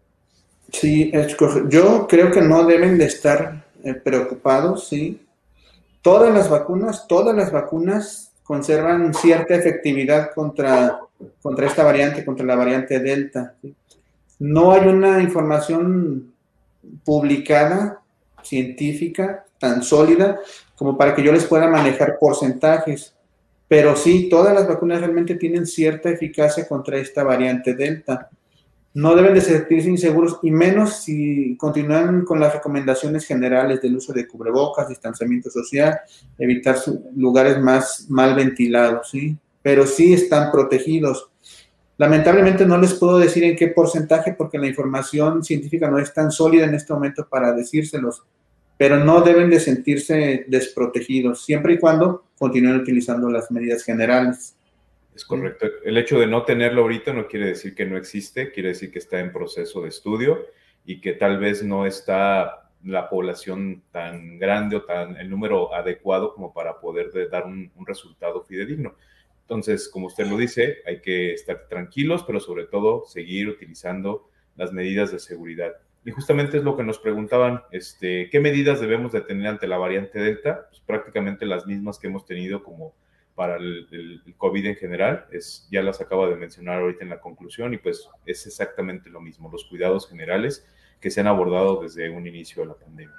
Speaker 3: Sí, yo creo que no deben de estar preocupados, ¿sí? Todas las vacunas conservan cierta efectividad contra esta variante, contra la variante Delta, ¿sí? No hay una información publicada, científica, tan sólida como para que yo les pueda manejar porcentajes, pero sí, todas las vacunas realmente tienen cierta eficacia contra esta variante Delta. No deben de sentirse inseguros, y menos si continúan con las recomendaciones generales del uso de cubrebocas, distanciamiento social, evitar lugares más mal ventilados, ¿sí? Pero sí están protegidos. Lamentablemente no les puedo decir en qué porcentaje porque la información científica no es tan sólida en este momento para decírselos, pero no deben de sentirse desprotegidos, siempre y cuando continúen utilizando las medidas generales.
Speaker 2: Es correcto. El hecho de no tenerlo ahorita no quiere decir que no existe, quiere decir que está en proceso de estudio y que tal vez no está la población tan grande o el número adecuado como para poder dar un resultado fidedigno. Entonces, como usted lo dice, hay que estar tranquilos, pero sobre todo seguir utilizando las medidas de seguridad. Y justamente es lo que nos preguntaban, ¿qué medidas debemos de tener ante la variante Delta? Pues prácticamente las mismas que hemos tenido como para el COVID en general, ya las acaba de mencionar ahorita en la conclusión, y pues es exactamente lo mismo, los cuidados generales que se han abordado desde un inicio de la pandemia.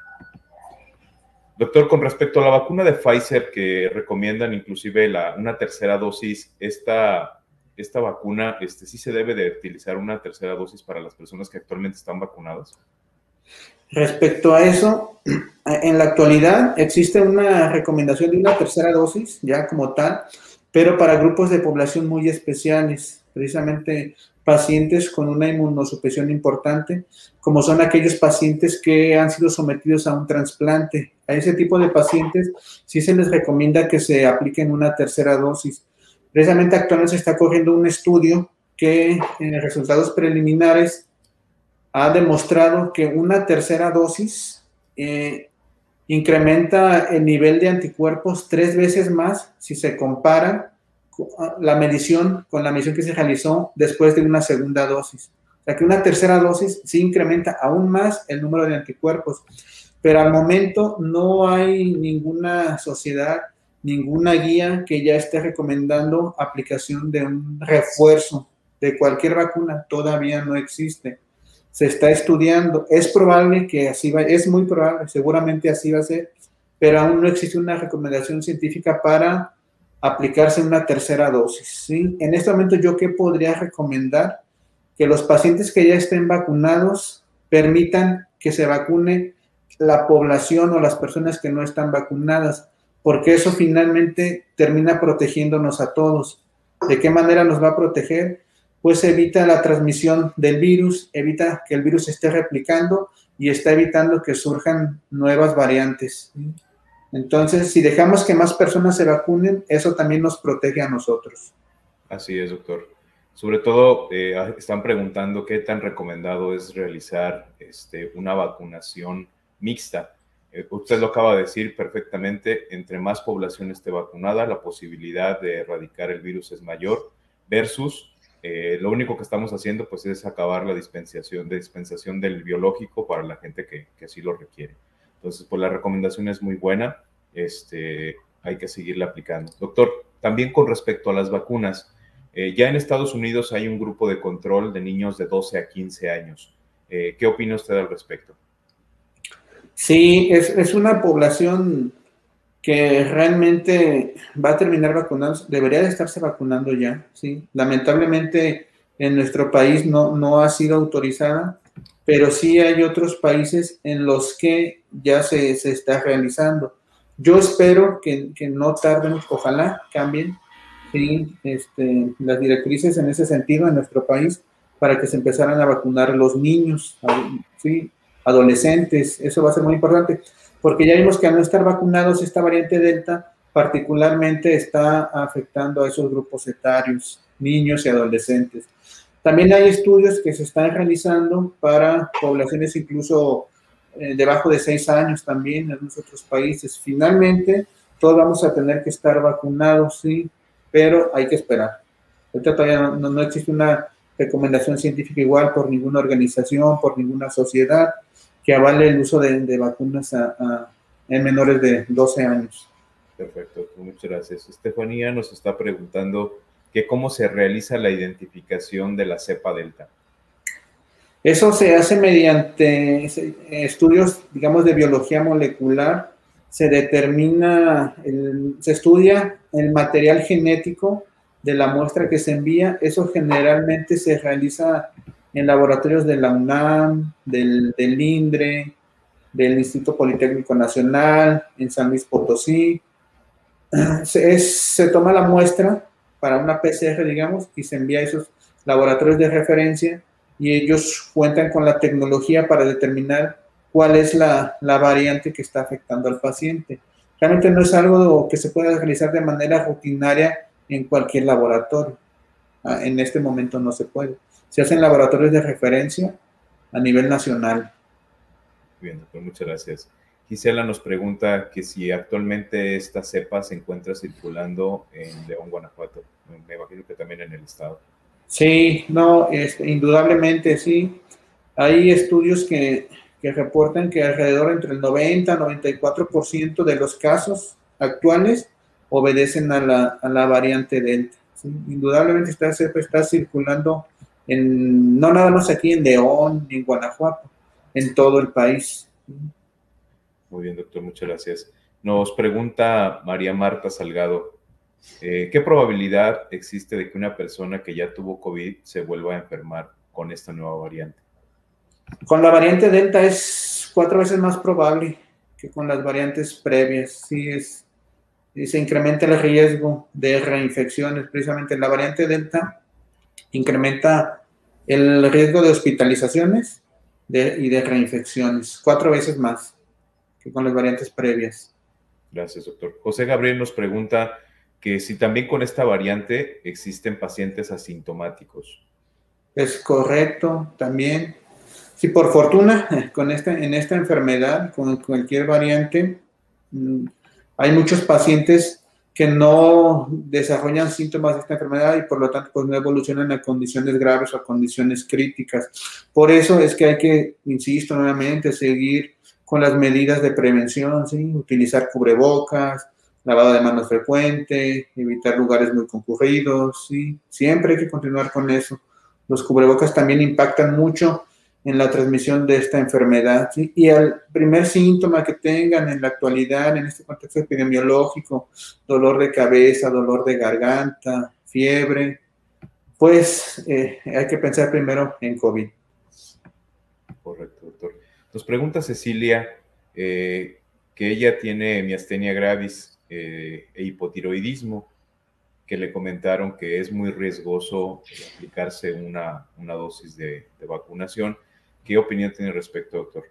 Speaker 2: Doctor, con respecto a la vacuna de Pfizer que recomiendan inclusive una tercera dosis, esta vacuna, ¿sí se debe de utilizar una tercera dosis para las personas que actualmente están vacunadas?
Speaker 3: Respecto a eso, en la actualidad existe una recomendación de una tercera dosis, ya como tal, pero para grupos de población muy especiales, precisamente pacientes con una inmunosupresión importante, como son aquellos pacientes que han sido sometidos a un trasplante. A ese tipo de pacientes sí se les recomienda que se apliquen una tercera dosis. Precisamente actualmente se está corriendo un estudio que en resultados preliminares ha demostrado que una tercera dosis incrementa el nivel de anticuerpos 3 veces más si se compara la medición con la medición que se realizó después de una segunda dosis. O sea que una tercera dosis sí incrementa aún más el número de anticuerpos, pero al momento no hay ninguna sociedad, ninguna guía que ya esté recomendando aplicación de un refuerzo de cualquier vacuna. Todavía no existe. Se está estudiando. Es probable que así va, es muy probable, seguramente así va a ser, pero aún no existe una recomendación científica para aplicarse una tercera dosis, ¿sí? En este momento, ¿yo qué podría recomendar? Que los pacientes que ya estén vacunados permitan que se vacune la población o las personas que no están vacunadas, porque eso finalmente termina protegiéndonos a todos. ¿De qué manera nos va a proteger? Pues evita la transmisión del virus, evita que el virus se esté replicando y está evitando que surjan nuevas variantes, ¿sí? Entonces, si dejamos que más personas se vacunen, eso también nos protege a nosotros.
Speaker 2: Así es, doctor. Sobre todo, están preguntando qué tan recomendado es realizar una vacunación mixta. Usted lo acaba de decir perfectamente, entre más población esté vacunada, la posibilidad de erradicar el virus es mayor, versus lo único que estamos haciendo pues es acabar la dispensación del biológico para la gente que así lo requiere. Entonces, pues la recomendación es muy buena, hay que seguirla aplicando. Doctor, también con respecto a las vacunas, ya en Estados Unidos hay un grupo de control de niños de 12 a 15 años. ¿Qué opina usted al respecto?
Speaker 3: Sí, es una población que realmente va a terminar vacunándose, debería de estarse vacunando ya, ¿sí? Lamentablemente en nuestro país no ha sido autorizada, pero sí hay otros países en los que ya se está realizando. Yo espero que no tarden, ojalá cambien, ¿sí? Las directrices en ese sentido en nuestro país para que se empezaran a vacunar los niños, ¿sí? Adolescentes, eso va a ser muy importante, porque ya vimos que al no estar vacunados esta variante Delta particularmente está afectando a esos grupos etarios, niños y adolescentes. También hay estudios que se están realizando para poblaciones incluso debajo de 6 años también en algunos otros países. Finalmente, todos vamos a tener que estar vacunados, sí, pero hay que esperar. Ahorita todavía no existe una recomendación científica igual por ninguna organización, por ninguna sociedad que avale el uso de vacunas en menores de 12 años.
Speaker 2: Perfecto, muchas gracias. Estefanía nos está preguntando que cómo se realiza la identificación de la cepa Delta.
Speaker 3: Eso se hace mediante estudios, digamos, de biología molecular. Se determina, se estudia el material genético de la muestra que se envía. Eso generalmente se realiza en laboratorios de la UNAM, del INDRE, del Instituto Politécnico Nacional, en San Luis Potosí. Se toma la muestra para una PCR, digamos, y se envía a esos laboratorios de referencia y ellos cuentan con la tecnología para determinar cuál es la variante que está afectando al paciente. Realmente no es algo que se pueda realizar de manera rutinaria en cualquier laboratorio. En este momento no se puede. Se hacen laboratorios de referencia a nivel nacional.
Speaker 2: Bien, doctor, muchas gracias. Gisela nos pregunta que si actualmente esta cepa se encuentra circulando en León, Guanajuato. Me imagino que también en el estado.
Speaker 3: Sí, no, indudablemente sí. Hay estudios que reportan que alrededor entre el 90 y 94% de los casos actuales obedecen a la variante Delta. ¿Sí? Indudablemente esta cepa está circulando no nada más aquí en León ni en Guanajuato, en todo el país.
Speaker 2: Muy bien, doctor, muchas gracias. Nos pregunta María Marta Salgado, ¿qué probabilidad existe de que una persona que ya tuvo COVID se vuelva a enfermar con esta nueva variante?
Speaker 3: Con la variante Delta es 4 veces más probable que con las variantes previas. Sí, se incrementa el riesgo de reinfecciones. Precisamente la variante Delta incrementa el riesgo de hospitalizaciones y de reinfecciones 4 veces más que con las variantes previas.
Speaker 2: Gracias, doctor. José Gabriel nos pregunta que si también con esta variante existen pacientes asintomáticos.
Speaker 3: Es correcto, también. Sí, por fortuna, en esta enfermedad, con cualquier variante, hay muchos pacientes que no desarrollan síntomas de esta enfermedad y por lo tanto pues no evolucionan a condiciones graves o a condiciones críticas. Por eso es que hay que, insisto nuevamente, seguir con las medidas de prevención, ¿sí? Utilizar cubrebocas, lavado de manos frecuente, evitar lugares muy concurridos, ¿sí? Siempre hay que continuar con eso. Los cubrebocas también impactan mucho en la transmisión de esta enfermedad, ¿sí? Y al primer síntoma que tengan en la actualidad, en este contexto epidemiológico, dolor de cabeza, dolor de garganta, fiebre, pues hay que pensar primero en COVID.
Speaker 2: Correcto, doctor. Nos pregunta Cecilia que ella tiene miastenia gravis e hipotiroidismo, que le comentaron que es muy riesgoso aplicarse una dosis de vacunación. ¿Qué opinión tiene respecto, doctor?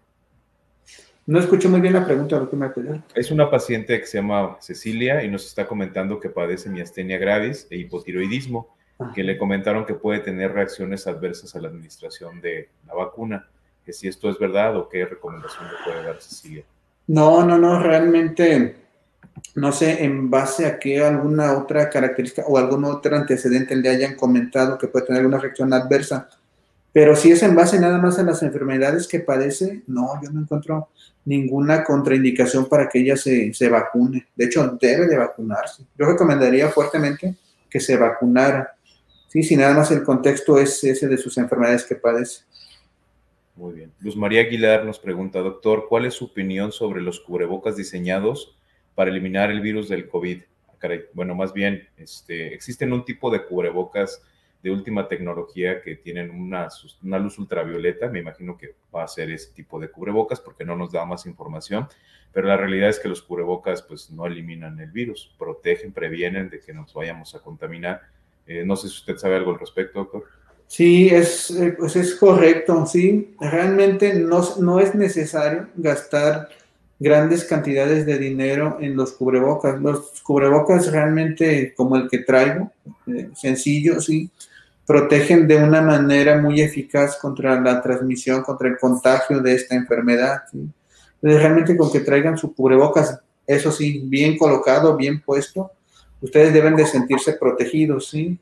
Speaker 3: No escuché muy bien la pregunta, doctor Martínez.
Speaker 2: Es una paciente que se llama Cecilia y nos está comentando que padece miastenia gravis e hipotiroidismo, que le comentaron que puede tener reacciones adversas a la administración de la vacuna. Que si esto es verdad o qué recomendación le puede dar Cecilia.
Speaker 3: No, realmente no sé en base a qué alguna otra característica o algún otro antecedente le hayan comentado que puede tener alguna reacción adversa. Pero si es en base nada más a las enfermedades que padece, no, yo no encuentro ninguna contraindicación para que ella se vacune. De hecho, debe de vacunarse. Yo recomendaría fuertemente que se vacunara. Sí, si nada más el contexto es ese de sus enfermedades que padece.
Speaker 2: Muy bien. Luz María Aguilar nos pregunta, doctor, ¿cuál es su opinión sobre los cubrebocas diseñados para eliminar el virus del COVID? Bueno, más bien, existen un tipo de cubrebocas de última tecnología que tienen una luz ultravioleta. Me imagino que va a ser ese tipo de cubrebocas porque no nos da más información, pero la realidad es que los cubrebocas pues no eliminan el virus, protegen, previenen de que nos vayamos a contaminar. No sé si usted sabe algo al respecto, doctor.
Speaker 3: Sí, pues es correcto, sí. Realmente no es necesario gastar grandes cantidades de dinero en los cubrebocas. Los cubrebocas realmente, como el que traigo, sencillo, sí, protegen de una manera muy eficaz contra la transmisión, contra el contagio de esta enfermedad, ¿sí? Entonces, realmente con que traigan su cubrebocas, eso sí, bien colocado, bien puesto, ustedes deben de sentirse protegidos, ¿sí?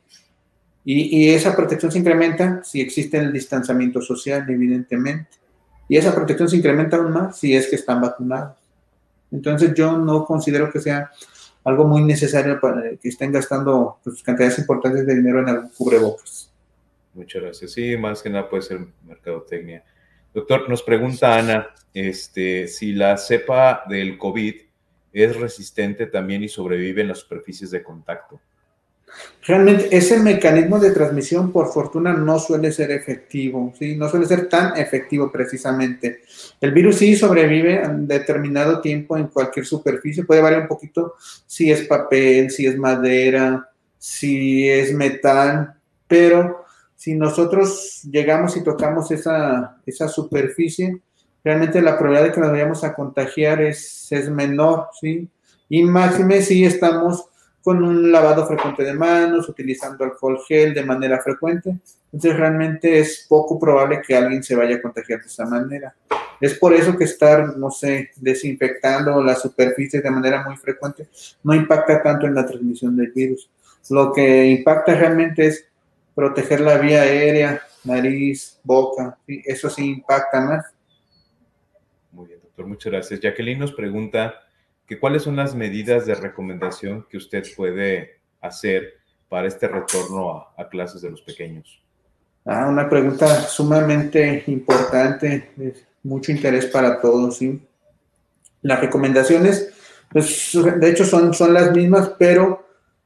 Speaker 3: Y esa protección se incrementa si existe el distanciamiento social, evidentemente. Y esa protección se incrementa aún más si es que están vacunados. Entonces, yo no considero que sea algo muy necesario para que estén gastando pues, cantidades importantes de dinero en algún cubrebocas.
Speaker 2: Muchas gracias. Sí, más que nada puede ser mercadotecnia. Doctor, nos pregunta Ana, si la cepa del COVID es resistente también y sobrevive en las superficies de contacto.
Speaker 3: Realmente ese mecanismo de transmisión, por fortuna, no suele ser efectivo, ¿sí? No suele ser tan efectivo precisamente. El virus sí sobrevive en determinado tiempo en cualquier superficie, puede variar un poquito si es papel, si es madera, si es metal, pero si nosotros llegamos y tocamos esa superficie, realmente la probabilidad de que nos vayamos a contagiar es menor, ¿sí? Y máxime si estamos con un lavado frecuente de manos, utilizando alcohol gel de manera frecuente. Entonces, realmente es poco probable que alguien se vaya a contagiar de esa manera. Es por eso que estar, no sé, desinfectando las superficies de manera muy frecuente no impacta tanto en la transmisión del virus. Lo que impacta realmente es proteger la vía aérea, nariz, boca, ¿sí? Eso sí impacta más.
Speaker 2: Muy bien, doctor, muchas gracias. Jacqueline nos pregunta que cuáles son las medidas de recomendación que usted puede hacer para este retorno a clases de los pequeños.
Speaker 3: Una pregunta sumamente importante, de mucho interés para todos, ¿sí? Las recomendaciones, pues, de hecho son las mismas, pero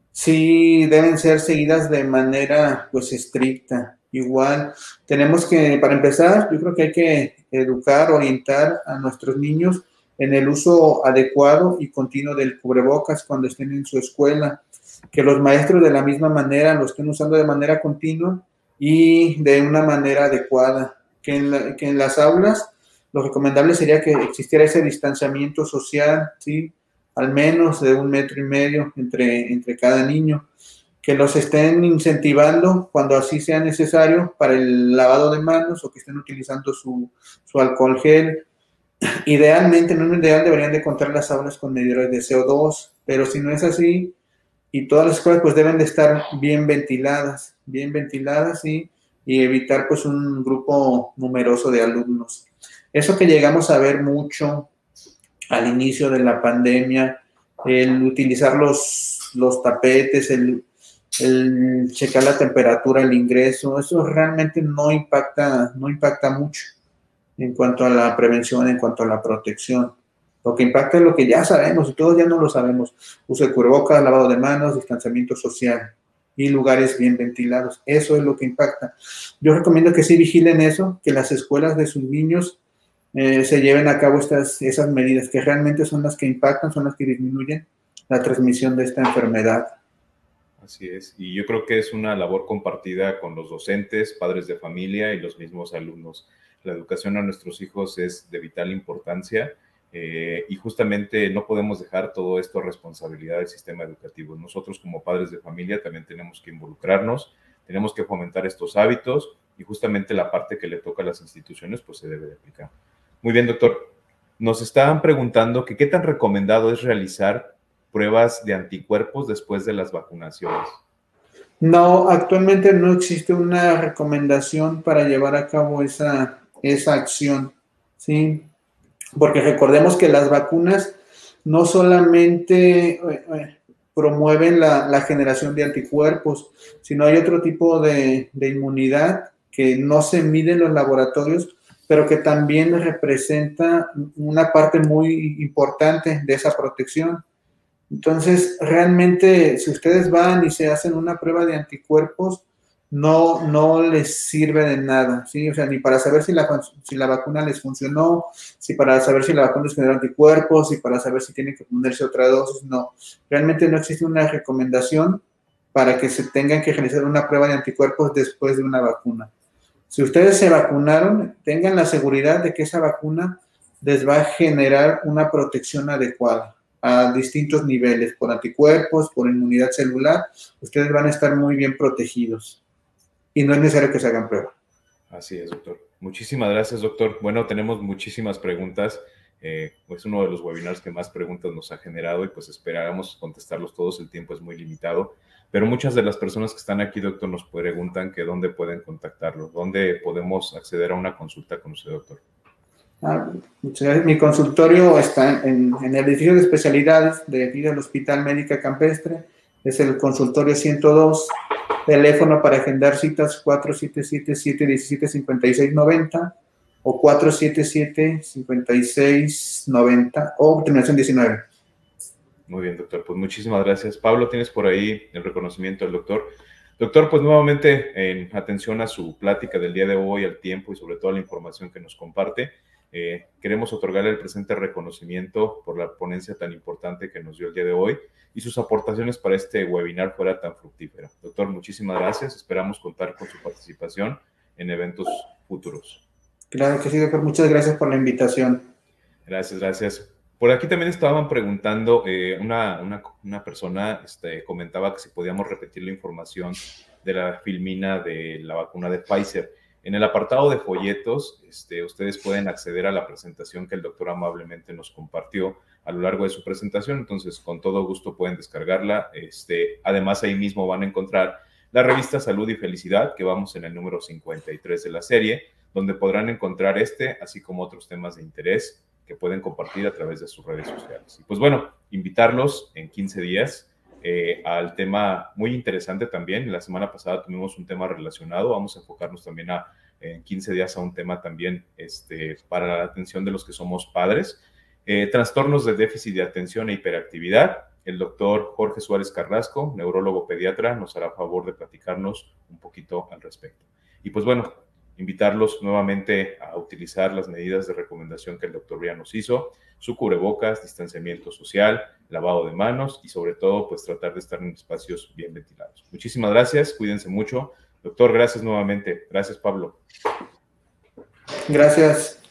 Speaker 3: sí deben ser seguidas de manera, pues, estricta. Igual, tenemos que, para empezar, yo creo que hay que educar, orientar a nuestros niños en el uso adecuado y continuo del cubrebocas cuando estén en su escuela, que los maestros de la misma manera lo estén usando de manera continua y de una manera adecuada, que en las aulas lo recomendable sería que existiera ese distanciamiento social, ¿sí? Al menos de 1,5 metros entre cada niño, que los estén incentivando cuando así sea necesario para el lavado de manos o que estén utilizando su alcohol gel. Idealmente, en un ideal deberían de contar las aulas con medidores de CO2, pero si no es así, y todas las escuelas pues deben de estar bien ventiladas, ¿sí? Y evitar pues un grupo numeroso de alumnos. Eso que llegamos a ver mucho al inicio de la pandemia, el utilizar los tapetes, el checar la temperatura, el ingreso, eso realmente no impacta mucho en cuanto a la prevención, en cuanto a la protección. Lo que impacta es lo que ya sabemos, y todos ya no lo sabemos: uso de cubrebocas, lavado de manos, distanciamiento social y lugares bien ventilados. Eso es lo que impacta. Yo recomiendo que sí vigilen eso, que las escuelas de sus niños se lleven a cabo esas medidas, que realmente son las que impactan, son las que disminuyen la transmisión de esta enfermedad.
Speaker 2: Así es, y yo creo que es una labor compartida con los docentes, padres de familia y los mismos alumnos. La educación a nuestros hijos es de vital importancia y justamente no podemos dejar todo esto a responsabilidad del sistema educativo. Nosotros como padres de familia también tenemos que involucrarnos, tenemos que fomentar estos hábitos y justamente la parte que le toca a las instituciones pues se debe de aplicar. Muy bien, doctor. Nos estaban preguntando que qué tan recomendado es realizar pruebas de anticuerpos después de las vacunaciones.
Speaker 3: No, actualmente no existe una recomendación para llevar a cabo esa acción, ¿sí? Porque recordemos que las vacunas no solamente promueven la generación de anticuerpos, sino hay otro tipo de inmunidad que no se mide en los laboratorios, pero que también representa una parte muy importante de esa protección. Entonces, realmente, si ustedes van y se hacen una prueba de anticuerpos, no les sirve de nada, ¿sí? O sea, ni para saber si la vacuna les funcionó, si para saber si la vacuna les generó anticuerpos, si para saber si tienen que ponerse otra dosis, no. Realmente no existe una recomendación para que se tengan que realizar una prueba de anticuerpos después de una vacuna. Si ustedes se vacunaron, tengan la seguridad de que esa vacuna les va a generar una protección adecuada a distintos niveles, por anticuerpos, por inmunidad celular. Ustedes van a estar muy bien protegidos y no es necesario que se hagan prueba.
Speaker 2: Así es, doctor. Muchísimas gracias, doctor. Bueno, tenemos muchísimas preguntas. Es uno de los webinars que más preguntas nos ha generado y pues esperábamos contestarlos todos. El tiempo es muy limitado, pero muchas de las personas que están aquí, doctor, nos preguntan que dónde pueden contactarlo, dónde podemos acceder a una consulta con usted, doctor.
Speaker 3: Muchas gracias. Mi consultorio está en el edificio de especialidades de aquí del Hospital Médica Campestre. Es el consultorio 102. Teléfono para agendar citas 477-717-5690 o 477-5690 o terminación 19.
Speaker 2: Muy bien, doctor. Pues muchísimas gracias. Pablo, tienes por ahí el reconocimiento del doctor. Doctor, pues nuevamente en atención a su plática del día de hoy, al tiempo y sobre todo a la información que nos comparte, queremos otorgarle el presente reconocimiento por la ponencia tan importante que nos dio el día de hoy y sus aportaciones para este webinar fuera tan fructífera. Doctor, muchísimas gracias. Esperamos contar con su participación en eventos futuros.
Speaker 3: Claro que sí, doctor. Muchas gracias por la invitación.
Speaker 2: Gracias, gracias. Por aquí también estaban preguntando, una persona comentaba que si podíamos repetir la información de la filmina de la vacuna de Pfizer. En el apartado de folletos, ustedes pueden acceder a la presentación que el doctor amablemente nos compartió a lo largo de su presentación, entonces con todo gusto pueden descargarla. Además, ahí mismo van a encontrar la revista Salud y Felicidad, que vamos en el número 53 de la serie, donde podrán encontrar así como otros temas de interés que pueden compartir a través de sus redes sociales. Y pues bueno, invitarlos en 15 días al tema muy interesante también. La semana pasada tuvimos un tema relacionado, vamos a enfocarnos también en 15 días a un tema también para la atención de los que somos padres. Trastornos de déficit de atención e hiperactividad. El doctor Jorge Suárez Carrasco, neurólogo pediatra, nos hará favor de platicarnos un poquito al respecto. Y pues bueno, invitarlos nuevamente a utilizar las medidas de recomendación que el doctor ya nos hizo, su cubrebocas, distanciamiento social, lavado de manos y sobre todo, pues tratar de estar en espacios bien ventilados. Muchísimas gracias, cuídense mucho. Doctor, gracias nuevamente. Gracias, Pablo.
Speaker 3: Gracias.